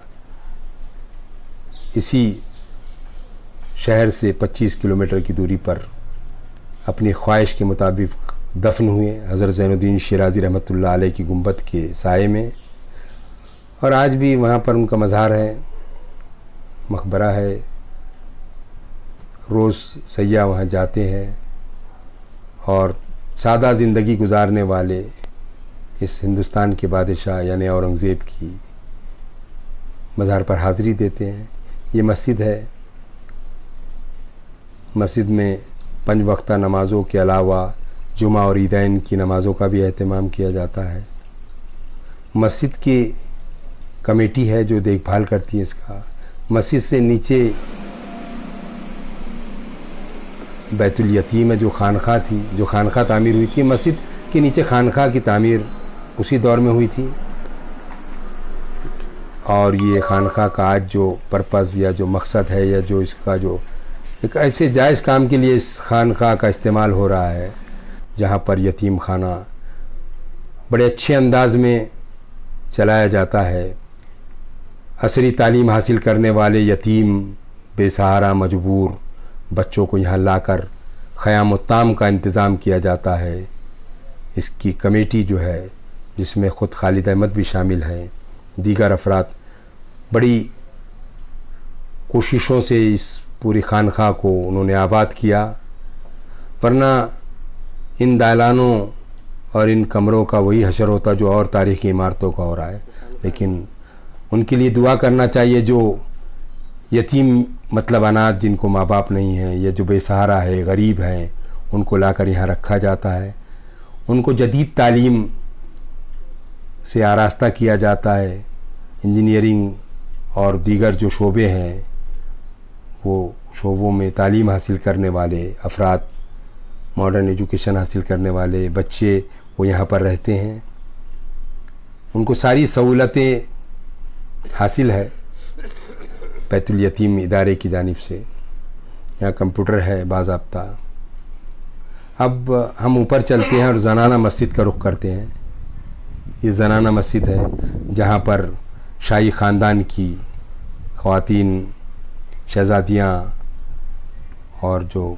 इसी शहर से पच्चीस किलोमीटर की दूरी पर अपनी ख्वाहिश के मुताबिक दफन हुए हज़रत ज़ैनुद्दीन शिराज़ी रहमतुल्लाह अलैह की गुंबद के साए में। और आज भी वहाँ पर उनका मज़ार है, मकबरा है। रोज़ सयाह वहाँ जाते हैं और सादा ज़िंदगी गुजारने वाले इस हिंदुस्तान के बादशाह यानी औरंगज़ेब की मज़ार पर हाज़िरी देते हैं। ये मस्जिद है। मस्जिद में पंज वक्ता नमाज़ों के अलावा जुमा और ईदैन की नमाज़ों का भी एहतमाम किया जाता है। मस्जिद की कमेटी है जो देखभाल करती है इसका। मस्जिद से नीचे बैतुल यतीम है जो खानखा थी, जो खानखा तामीर हुई थी। मस्जिद के नीचे खानखा की तामीर उसी दौर में हुई थी। और ये खानखा का आज जो पर्पज़ या जो मकसद है या जो इसका जो एक ऐसे जायज़ काम के लिए इस खानखा का इस्तेमाल हो रहा है जहाँ पर यतीम खाना बड़े अच्छे अंदाज में चलाया जाता है। असरी तालीम हासिल करने वाले यतीम बेसहारा मजबूर बच्चों को यहाँ लाकर ख़याम-उत-ताम का इंतज़ाम किया जाता है। इसकी कमेटी जो है, जिसमें ख़ुद खालिद अहमद भी शामिल हैं, दीगर अफराद, बड़ी कोशिशों से इस पूरी खानख़ाह को उन्होंने आबाद किया। वरना इन दालानों और इन कमरों का वही हशर होता जो और तारीख़ी इमारतों का हो रहा है। लेकिन उनके लिए दुआ करना चाहिए जो यतीम मतलब अनाथ, जिनको माँ बाप नहीं हैं, या जो बेसहारा है, गरीब हैं, उनको लाकर यहाँ रखा जाता है। उनको जदीद तालीम से आरास्ता किया जाता है। इंजीनियरिंग और दीगर जो शोबे हैं, वो शोबों में तालीम हासिल करने वाले अफराद, मॉडर्न एजुकेशन हासिल करने वाले बच्चे वो यहाँ पर रहते हैं। उनको सारी सहूलतें हासिल है बैतुल यतीम इदारे की जानिब से। यहाँ कंप्यूटर है बाज़ाब्ता। अब हम ऊपर चलते हैं और ज़नाना मस्जिद का रुख करते हैं। ये ज़नाना मस्जिद है जहाँ पर शाही ख़ानदान की ख़वातीन, शहज़ादियाँ और जो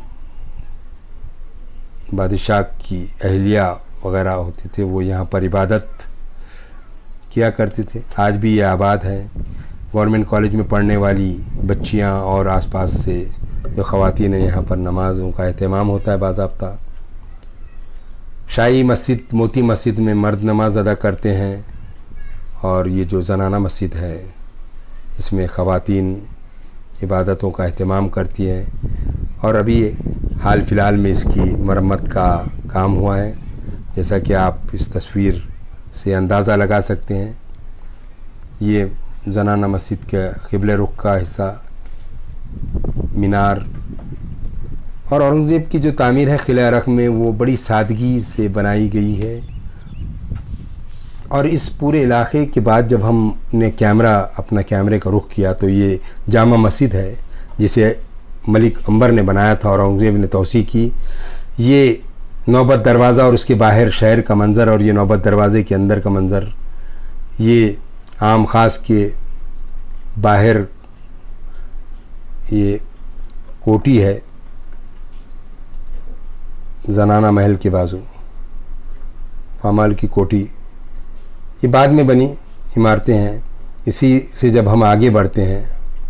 बादशाह की अहलिया वग़ैरह होते थे, वो यहाँ पर इबादत किया करते थे। आज भी ये आबाद है। गवर्नमेंट कॉलेज में पढ़ने वाली बच्चियाँ और आसपास से जो ख़वातीन हैं, यहाँ पर नमाज़ों का एहतमाम होता है बाज़ाब्ता। शाही मस्जिद मोती मस्जिद में मर्द नमाज अदा करते हैं, और ये जो ज़नाना मस्जिद है इसमें ख़वातीन इबादतों का एहतमाम करती हैं। और अभी हाल फ़िलहाल में इसकी मरम्मत का काम हुआ है, जैसा कि आप इस तस्वीर से अंदाज़ा लगा सकते हैं। ये ज़नाना मस्जिद के क़िबले रुख का हिस्सा, मीनार, और औरंगज़ेब की जो तामीर है किला अरक में, वो बड़ी सादगी से बनाई गई है। और इस पूरे इलाके के बाद जब हमने कैमरा अपना कैमरे का रुख किया तो ये जामा मस्जिद है जिसे मलिक अंबर ने बनाया था और औरंगज़ेब ने तोसी की। ये नौबत दरवाज़ा और उसके बाहर शहर का मंज़र, और ये नौबत दरवाज़े के अंदर का मंज़र, ये आम ख़ास के बाहर ये कोठी है ज़नाना महल के बाजू, पामाल की कोठी। ये बाद में बनी इमारतें हैं। इसी से जब हम आगे बढ़ते हैं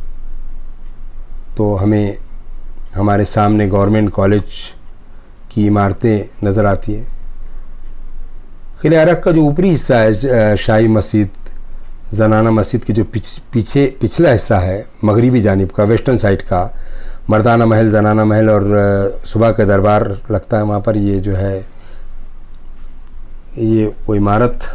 तो हमें हमारे सामने गवर्नमेंट कॉलेज की इमारतें नज़र आती हैं। किला अरक का जो ऊपरी हिस्सा है, शाही मस्जिद, ज़नाना मस्जिद की जो पिछ, पीछे पिछला हिस्सा है मगरिबी जानिब का, वेस्टर्न साइड का, मर्दाना महल, ज़नाना महल और सुबह का दरबार लगता है वहाँ पर। ये जो है ये वो इमारत,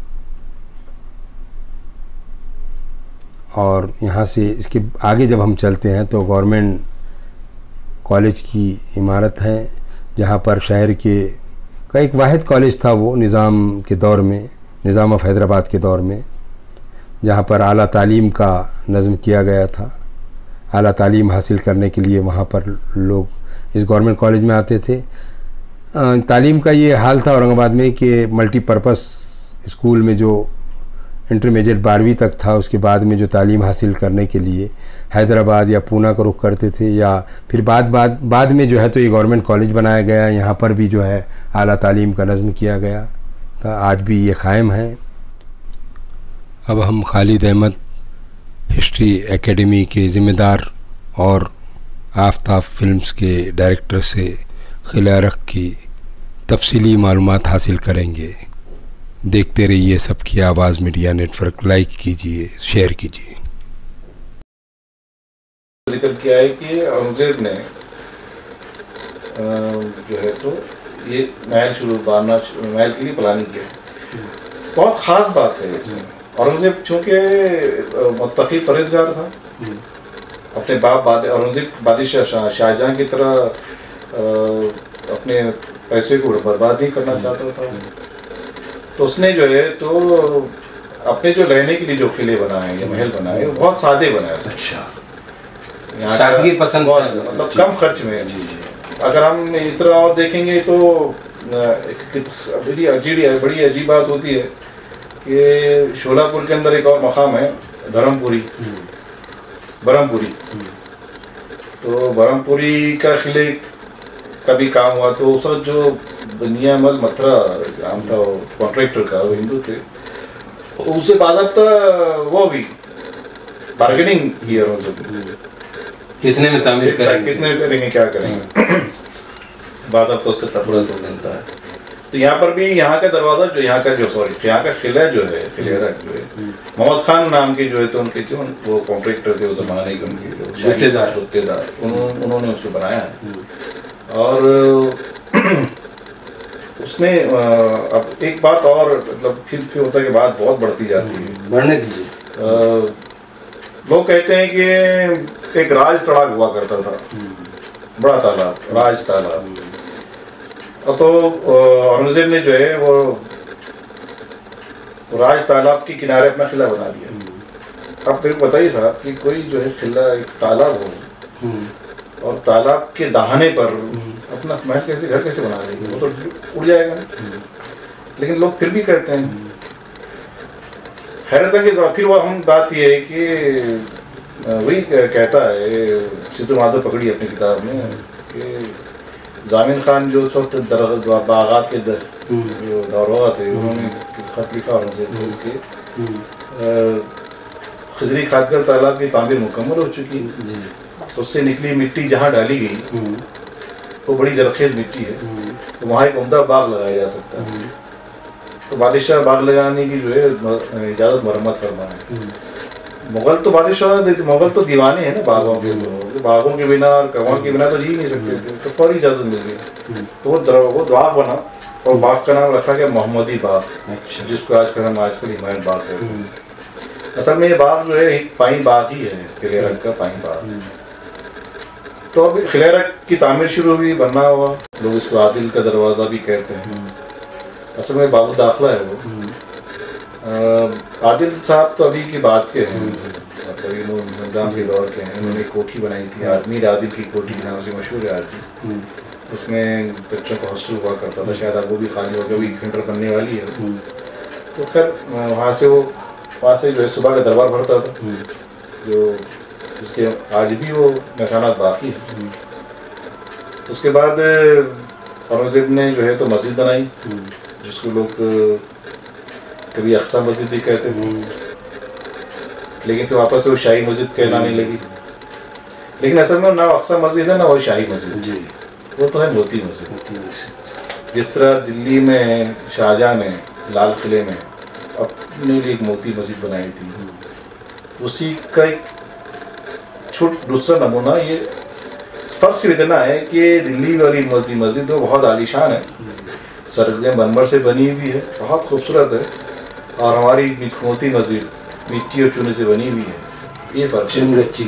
और यहाँ से इसके आगे जब हम चलते हैं तो गवर्नमेंट कॉलेज की इमारत है, जहाँ पर शहर के का एक वाहिद कॉलेज था वो निज़ाम के दौर में, निज़ाम ऑफ हैदराबाद के दौर में, जहाँ पर आला तालीम का नज़्म किया गया था। आला तालीम हासिल करने के लिए वहाँ पर लोग इस गवर्नमेंट कॉलेज में आते थे। तालीम का ये हाल था औरंगाबाद में कि मल्टीपर्पज़ स्कूल में जो इंटरमीडिएट बारहवीं तक था, उसके बाद में जो तालीम हासिल करने के लिए हैदराबाद या पूना का रुख करते थे, या फिर बाद बाद बाद में जो है तो ये गवर्नमेंट कॉलेज बनाया गया। यहाँ पर भी जो है आला तालीम का नज़्म किया गया था, आज भी ये कायम है। अब हम खालिद अहमद हिस्ट्री एकेडमी के ज़िम्मेदार और आफ्ताब फिल्म्स के डायरेक्टर से किला अरक की तफसीली मालूमात हासिल करेंगे। देखते रहिए Sabki Awaz media network. Like कीजिए, शेयर कीजिए। जिक्र किया है कि औरंगज़ेब ने जो है तो ये महल शुरू बांधना महल के लिए प्लानिंग किया। बहुत ख़ास बात है इसमें, औरंगज़ेब चूँकि मुत्तकी परहेज़गार था, अपने बाप औरंगज़ेब बादशाह शाहजहां की तरह अपने पैसे को बर्बाद नहीं करना चाहता था, तो उसने जो है तो अपने जो रहने के लिए जो किले बनाए या महल बनाए वो बहुत सादे बनाए। अच्छा, सादगी पसंद, मतलब कम खर्च में। अगर हम इस तरह और देखेंगे तो बड़ी अजीब बड़ी अजीब बात होती है कि शोलापुर के अंदर एक और मकाम है धर्मपुरी, बरमपुरी। तो बरमपुरी का किले का भी काम हुआ, तो उस वक्त जो बनियामल मथुरा नाम था कॉन्ट्रैक्टर का, वो हिंदू थे, उनसे बाज़ाब्ता वो भी बार्गेनिंग की औरंगजेब, कितने में तामीर करेंगे, कितने करेंगे, क्या करेंगे, बाज़ाब्ता उसका तफड़ा तो मिलता है। तो यहाँ पर भी यहाँ का दरवाज़ा जो यहाँ का जो सॉरी यहाँ का किला जो है, किलेरा जो है, मोहम्मद खान नाम के जो है, तो उनके जो वो कॉन्ट्रैक्टर थे उस ज़माने के, उनके जो गुत्तेदार गुत्तेदार उन्होंने उन्होंने उसको बनाया है। और उसने अब एक बात और, मतलब फिर फिर होता है कि बात बहुत बढ़ती जाती है, बढ़ने दीजिए। लोग कहते हैं कि एक राज तड़ाक हुआ करता था, बड़ा तालाब, राज तालाब। तो औरंगजेब ने जो है वो राज तालाब के किनारे अपना किला बना दिया। अब फिर बताइए साहब कि कोई जो है किला एक तालाब हो और तालाब के दहाने पर अपना महल कैसे, घर कैसे बना देंगे, वो तो उड़ जाएगा। लेकिन लोग फिर भी कहते हैं। हैरत है कि फिर वो हम बात ये है कि वही कहता है सिद्धू माधव पकड़ी अपनी किताब में कि जामिन खान जो वक्त बागात के दर जो दौरा थे, उन्होंने खत लिखा औरंगजेब के खजरी खाकर तालाब की तामीर मुकम्मल हो चुकी है, उससे निकली मिट्टी जहाँ डाली गई वो बड़ी जरखेज मिट्टी है, तो वहाँ एक उम्दा बाग लगाया जा सकता है। तो बादशाह बाग लगाने की जो है इजाज़त मरम्मत फरमाए। मुगल तो बादशाह, मुगल तो दीवाने हैं ना बागों के, बागों के बिना और कौओं के बिना तो जी नहीं सकते थे, तो फौरी इजाज़त मिल गई। तो वो वो बाग बना और बाग का नाम रखा गया मोहम्मदी बाग, जिसको आज का हम आजकल हिमायत बाग कहते हैं। असल में ये बाग जो है पाइन बाग ही है, किलेरा का पाइन बाग। तो अब किलेरा की तामीर शुरू हुई, बनना हुआ, लोग इसको आदिल का दरवाज़ा भी कहते हैं। असल में बाबू दाखला है वो। आदिल साहब तो अभी की बात के हैं, मतलब निज़ाम के दौर के हैं। उन्होंने कोठी बनाई थी, आदमी आदिल की कोठी के नाम से मशहूर है आदमी। उसमें बच्चों का हॉस्टल हुआ करता था, शायद अब वो भी खाली हो गया, भी खंडर बनने वाली है। तो खैर वहाँ से वो वहाँ से जो है सुबह का दरबार भरता था, जो जिसके आज भी वो निशानात बाकी है। उसके बाद औरंगजेब ने जो है तो मस्जिद बनाई, जिसको लोग कभी अक्सा मस्जिद भी कहते थे, लेकिन फिर वापस से वो शाही मस्जिद कहलाने लगी। लेकिन असल में ना अक्सा मस्जिद है ना वो शाही मस्जिद, वो तो है मोती मस्जिद। जिस तरह दिल्ली में शाहजहां ने लाल किले में अपने लिए एक मोती मस्जिद बनाई थी, उसी का एक छोट दूसरा नमूना ये फर्क सिर्फ इतना है कि दिल्ली वाली मोती मस्जिद वो बहुत आलीशान है, सरगम बनबर से बनी हुई है, बहुत खूबसूरत है, और हमारी मोती मस्जिद मिट्टी और चूने से बनी हुई है। ये फर्क है।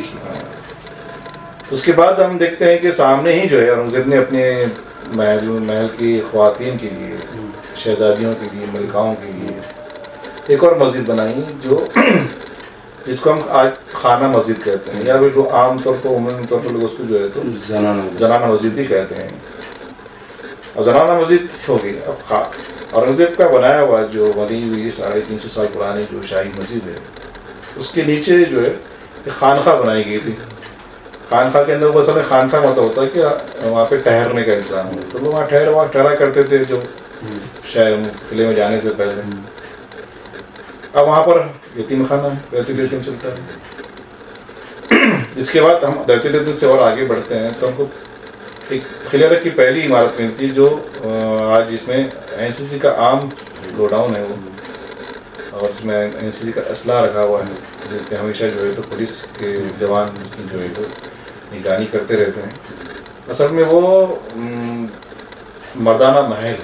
उसके बाद हम देखते हैं कि सामने ही जो है औरंगजेब ने अपने महल महल की ख्वातीन के लिए, शहजादियों के लिए, मलिकाओं के लिए एक और मस्जिद बनाई, जो जिसको हम आज खाना मस्जिद कहते हैं, या फिर जो आम तौर पर उम्मीद तौर पर लोग उसको जो है तो जनाना मस्जिद भी कहते हैं। और जनाना मस्जिद होगी। अब खा औरंगजेब का बनाया हुआ जो बनी हुई साढ़े तीन सौ साल पुरानी जो शाही मस्जिद है, उसके नीचे जो है खानखा बनाई गई थी। खानखा के अंदर वो असल में खानखा मतलब होता है कि वहाँ पे ठहरने का इंतजाम हो, तो लोग वहाँ ठहर वहाँ ठहरा करते थे जो शायद किले में जाने से पहले। अब वहाँ पर यतीम खाना है, दैतिल यतीम चलता है। इसके बाद हम दैतिल यतीम से और आगे बढ़ते हैं तो हमको एक किलेरा की पहली इमारत मिलती है जो आज जिसमें एनसीसी का आम गोडाउन है वो, और उसमें एनसीसी का असला रखा हुआ है, जिसमें हमेशा जो है तो पुलिस के जवान इसकी जो है तो निगरानी करते रहते हैं। असल में वो मर्दाना महल,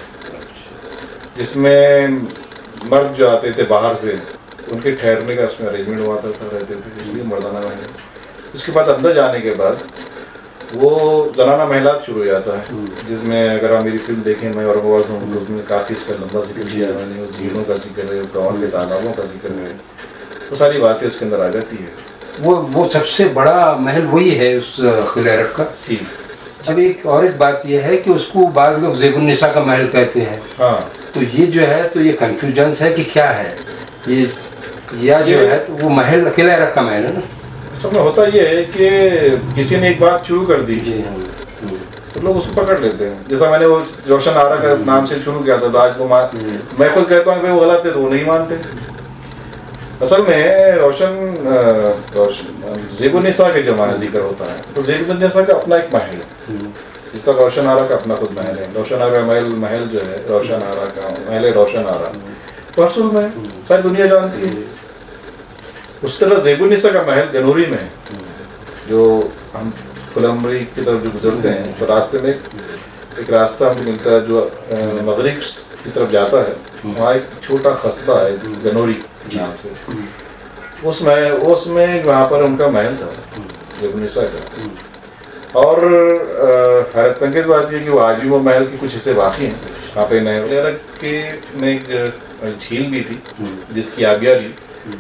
जिसमें मर्द जो आते थे बाहर से उनके ठहरने का उसमें अरेंजमेंट हुआ था, रहते थे, इसलिए मर्दाना महल। उसके बाद अंदर जाने के बाद वो जनाना महलात शुरू हो जाता है, जिसमें अगर आप मेरी फिल्म देखें मैं औरंगाबाद हूँ तो उसमें काफ़ी इसका लंबा जिक्र किया है मैंने, उस झीलों का जिक्र है, गाँव के तालाबों का जिक्र है, वो सारी बातें उसके अंदर आ जाती है। वो वो सबसे बड़ा महल वही है उस किलेरा का। जी। अब एक और एक बात यह है कि उसको बाद लोग ज़ेबुन्निसा का महल कहते हैं। हाँ, तो ये जो है तो ये कन्फ्यूजन्स है कि क्या है ये, या जो है तो वो महल किलेरा का महल है ना। सब में होता ये है कि किसी ने एक बात शुरू कर दी तो लोग उसको पकड़ लेते हैं। जैसा मैंने वो रोशन आरा का नाम से शुरू किया था, तो आज वो मान, मैं खुद कहता हूँ कि वो गलत है तो वो नहीं मानते। असल में रोशन रोशन ज़ेबुन्निसा के जो हमारा जिक्र होता है, तो ज़ेबुन्निसा का अपना एक महल है, जिस तरह रोशन आरा का अपना खुद महल है। रोशन आरा महल महल जो है रोशन आरा का महल है, रोशन आरा तो असल में सारी दुनिया जानती है। उस तरह ज़ेबुन्निसा का महल गनूरी में, जो हम फुलमरी की तरफ जो गुजरते हैं तो रास्ते में एक रास्ता हमको मिलता है जो मगरिब की तरफ जाता है, वहाँ एक छोटा कस्बा है गनौरी नाम से, उसमें उसमें वहाँ पर उनका महल था ज़ेबुन्निसा का। और हैरत अंगेज़ बात यह कि वो आज भी वो महल के कुछ हिस्से बाकी हैं। वहाँ पे नहर के में एक झील भी थी जिसकी आबियारी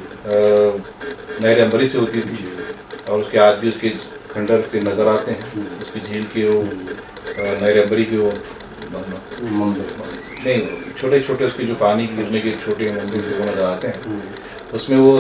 नहर अंबरी से होती थी, और उसके आज भी उसके खंडर के नज़र आते हैं। उसकी झील के वो नहर अंबरी के वो नहीं छोटे छोटे उसके जो पानी गिरने के छोटे मंदिर जो नज़र आते हैं, उसमें वो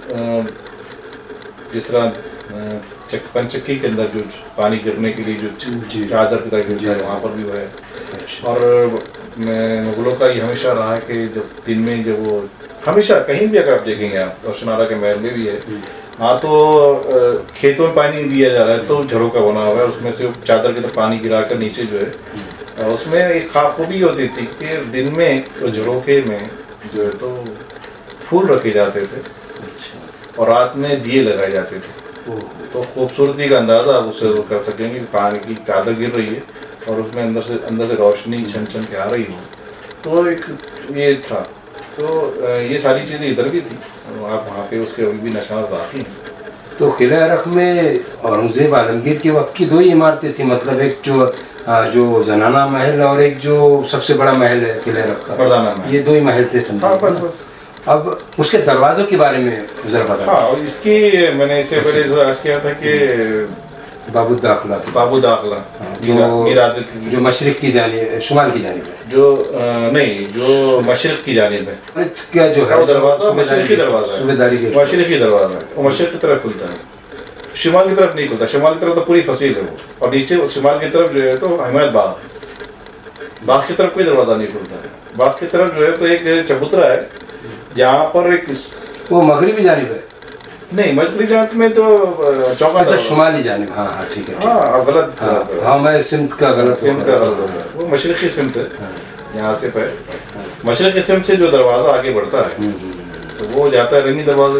जिस तरह चक पंचक्की के अंदर जो पानी गिरने के लिए जो चादर की तरह गिरता है, वहाँ पर भी वो है। और मुगलों का ये हमेशा रहा है कि जब दिन में जब वो हमेशा कहीं भी अगर आप देखेंगे, आप रोशन आरा के महल में भी है, हाँ तो खेतों में पानी दिया जा रहा है तो झरोका बना हुआ है, उसमें से चादर की तरफ पानी गिरा कर नीचे जो है, उसमें एक खूबी होती थी कि दिन में तो झरोके में जो है तो फूल रखे जाते थे और रात में दिए लगाए जाते थे। तो खूबसूरती का अंदाज़ा आप उससे कर सकेंगे कि पानी की चादर गिर रही है और उसमें अंदर से अंदर से रोशनी छन छन के आ रही हो, तो एक ये था। तो ये सारी चीज़ें इधर भी थी, आप वहाँ पे उसके अभी भी निशान बाकी हैं। तो किला अरक में औरंगज़ेब आलमगीर के वक्त की दो ही इमारतें थी, मतलब एक जो जो जनाना महल और एक जो सबसे बड़ा महल है किला अरक का, मर्दाना महल, ये दो ही महल थे समझो। हाँ बस बस। अब उसके दरवाज़ों के बारे में ज़रा बताओ। हाँ, और इसकी मैंने इससे पहले अर्ज़ किया था कि बाबू दाखला बाबू दाखला जो जो मशरिक़ की जानिब शुमाल की जानिब है, जो आ, नहीं जो मशरिक़ की जानिब है, क्या जो है दरवाज़ा मशरिक़ी दरवाज़ा है, सूबेदारी के मशरिक़ी दरवाज़ा है, वो मशरिक़ की तरफ खुलता है, शुमाल की तरफ नहीं खुलता। शुमाल की तरफ तो पूरी फसील है वो, और नीचे शुमाल की तरफ जो है तो हिमायत बाग, बाग की तरफ कोई दरवाज़ा नहीं खुलता है। बाग की तरफ जो है तो एक चबूतरा है जहाँ पर एक वो मगरिबी जानिब है, नहीं मगरिबी जानिब में तो चौका, अच्छा शुमाली जानिब, हाँ हाँ ठीक है। हाँ गलत, हाँ, हाँ मैं सिमत का गलत सिमत का गलत होता है, वो मशरिक़ी सिमत है। यहाँ से पर मशरिक़ी सिमत से जो दरवाज़ा आगे बढ़ता है तो वो जाता है रंगीन दरवाजे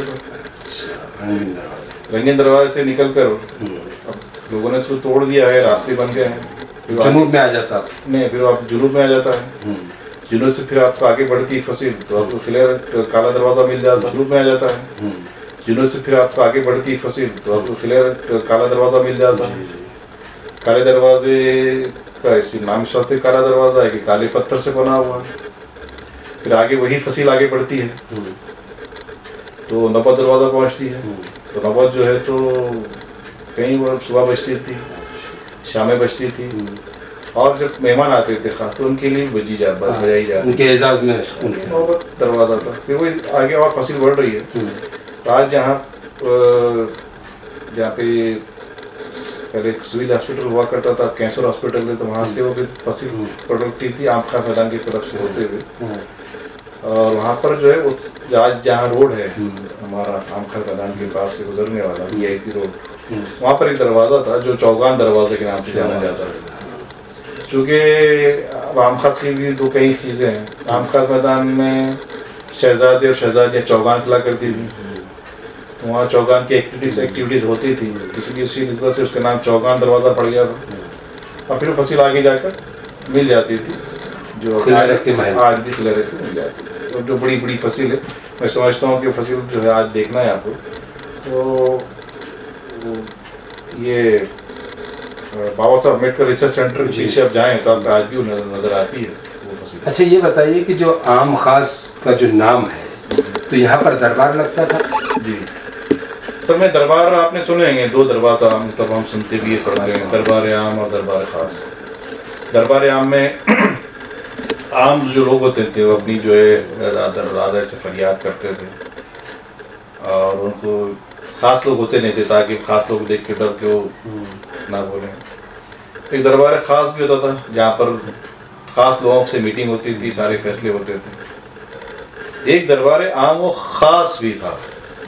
पर। रंगीन दरवाजे से निकल कर अब लोगों ने तो तोड़ दिया है, रास्ते बन गए हैं, जनूब में आ जाता नहीं, फिर आप जुनूब में आ जाता है, जुनूब से फिर आपको आगे बढ़ती फसील तो आपको क्लियर काला दरवाज़ा मिल जाता है, जुनूब में आ जाता है। जुनूब से फिर आपको आगे बढ़ती फसील तो आपको क्लियर काला दरवाज़ा मिल जाता है। काले दरवाजे का इसी नाम से काला दरवाज़ा है कि काले पत्थर से बना हुआ है। फिर आगे वही फसील आगे बढ़ती है तो नौबत दरवाज़ा पहुँचती है। तो नौबत जो है तो कहीं वो सुबह बजती थी, शाम में बजती थी, और जब मेहमान आते थे खास तो उनके लिए बजी जा बजाई जाती, उनके एजाज़ में नौबत दरवाज़ा था। फिर वो आगे और फसील बढ़ रही है। तो आज जहाँ जहाँ पे पहले सिविल हॉस्पिटल हुआ करता था, कैंसर हॉस्पिटल है, तो वहाँ से वो भी फसील प्रोडक्टिव थी आम खास मैदान की तरफ से होते हुए, और वहाँ पर जो है उस आज जहाँ रोड है हमारा आम खास मैदान के पास से गुजरने वाला वी आई पी रोड, वहाँ पर एक दरवाज़ा था जो चौगान दरवाजे के नाम से जाना जाता है। चूँकि आम खास की भी दो कई चीज़ें हैं, आम खास मैदान में शहजादे और शहजादियाँ चौगान खेला करती थी, तो वहाँ चौगान की एक्टिविटीज एक्टिविटीज़ होती थी, इसलिए उसी वजह से उसका नाम चौगान दरवाज़ा पड़ गया था। और फिर फसील आगे जाकर मिल जाती थी जो आज आज भी खिला रहती मिल जाती है, और जो बड़ी बड़ी फसील है, मैं समझता हूँ कि फसील जो है आज देखना है आपको, तो ये बाबा साहब अम्बेडकर रिसर्च सेंटर के पीछे आप जाएँ तो आपको आज भी नज़र आती है वो फसील। अच्छा ये बताइए कि जो आम खास का जो नाम है तो यहाँ पर दरबार लगता था? जी सर, मैं दरबार आपने सुने हैं, दो दरबार तो हम तब हम सुनते भी पढ़ते हैं, दरबार आम और दरबार ख़ास। दरबार आम में आम जो लोग होते थे वो अपनी जो है राधा से फरियाद करते थे, और उनको ख़ास लोग होते नहीं थे ताकि ख़ास लोग देख के डर के वो ना बोलें। एक दरबार ख़ास भी होता था जहाँ पर ख़ास लोगों से मीटिंग होती थी, सारे फैसले होते थे। एक दरबार आम व ख़ास भी था,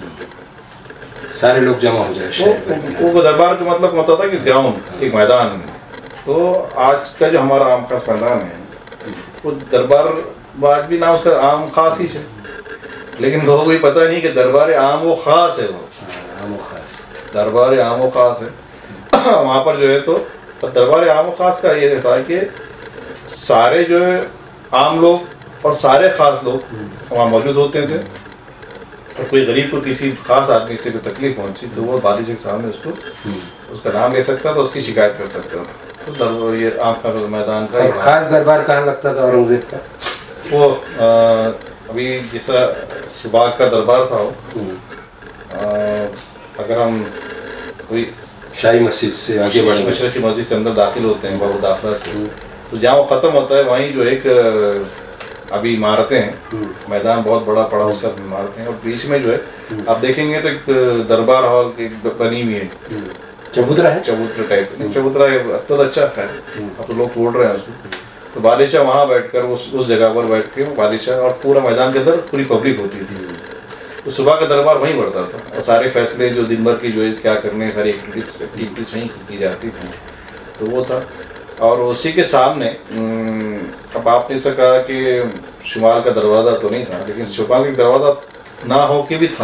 सारे लोग जमा हो जाए। वो, वो दरबार का मतलब होता था कि ग्राउंड, एक मैदान में। तो आज का जो हमारा आम खास मैदान है वो दरबार, आज भी नाम उसका आम खास ही है, लेकिन लोगों को पता नहीं कि दरबार आम वो खास है, वो आम खास दरबार आम वो खास है। वहाँ पर जो है तो दरबार आम खास का ये था कि सारे जो है आम लोग और सारे ख़ास लोग वहाँ मौजूद होते थे, और कोई गरीब को किसी खास आदमी से कोई तकलीफ पहुंची तो वो बालिश के सामने उसको उसका नाम ले सकता था, उसकी शिकायत कर सकता था। तो दरबार ये आम का मैदान का खास दरबार कहाँ लगता था औरंगजेब का? वो आ, अभी जैसा सुबाग का दरबार था वो, आ, अगर हम कोई शाही मस्जिद से आगे बढ़े, मशरक़ी की मस्जिद से अंदर दाखिल होते हैं बाबू दाखला से, तो जहाँ वो ख़त्म होता है वहीं जो एक अभी इमारतें हैं, मैदान बहुत बड़ा पड़ा उसका इमारतें हैं, और बीच में जो है आप देखेंगे तो एक दरबार हॉल की बनी हुई है, चबूतरा है, चबूतरा टाइप चबूतरा है, तो अच्छा है, अब तो लोग तोड़ रहे हैं उसको। तो बादशाह वहाँ बैठकर उस उस जगह पर बैठ के बादशाह, और पूरा मैदान के अंदर पूरी पब्लिक होती थी, तो सुबह का दरबार वहीं बढ़ता था, और सारे फैसले जो दिन भर की जो क्या करने सारी एक्टिविटीज एक्टिविटीज वहीं की जाती थी, तो वो था। और उसी के सामने अब आपने ऐसा कहा कि शुमाल का दरवाज़ा तो नहीं था, लेकिन शुमाल का दरवाज़ा ना हो के भी था,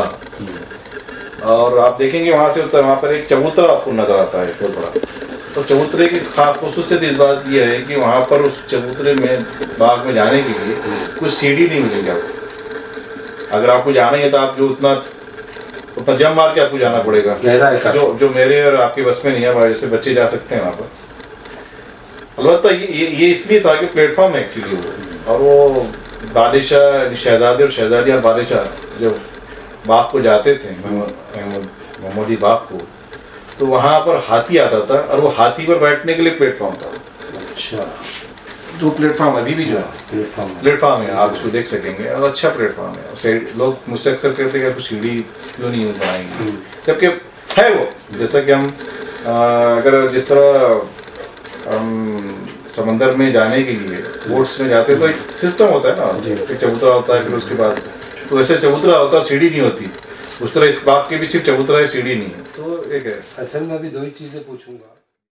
और आप देखेंगे वहाँ से उत्तर वहाँ पर एक चबूतरा आपको नजर आता है बहुत बड़ा। तो चबूतरे की खास खसूसियत इस बात यह है कि वहाँ पर उस चबूतरे में बाग में जाने के लिए कुछ सीढ़ी नहीं मिलेगी आपको। अगर आपको जाना है तो आप जो उतना उतना जम मार के आपको जाना पड़ेगा, जो जो मेरे और आपके बस में नहीं है, जैसे बच्चे जा सकते हैं वहाँ पर। अलबत्ता ये ये इसलिए था कि प्लेटफॉर्म है एक्चुअली वो, और वो बादशाह शहजादे और शहजादियाँ बादशाह जब बाग को जाते थे, मोहम्मदी बाग को, तो वहाँ पर हाथी आता था, और वो हाथी पर बैठने के लिए प्लेटफॉर्म था। अच्छा, जो प्लेटफॉर्म अभी भी जो है प्लेटफॉर्म प्लेटफॉर्म है, आप उसको देख सकेंगे, और अच्छा प्लेटफॉर्म है। लोग मुझसे अक्सर कहते हैं कि सीढ़ी क्यों नहीं बनाएंगे, जबकि है वो, जैसा कि हम अगर जिस तरह हम समंदर में जाने के लिए बोट्स में जाते तो एक सिस्टम होता है ना, एक चबूतरा होता है, फिर उसके बाद तो ऐसे चबूतरा होता है, सीढ़ी नहीं होती, उस तरह इस बाग के भी सिर्फ चबूतरा है, सीढ़ी नहीं है। तो एक है। असल में अभी दो ही चीज़ें पूछूंगा।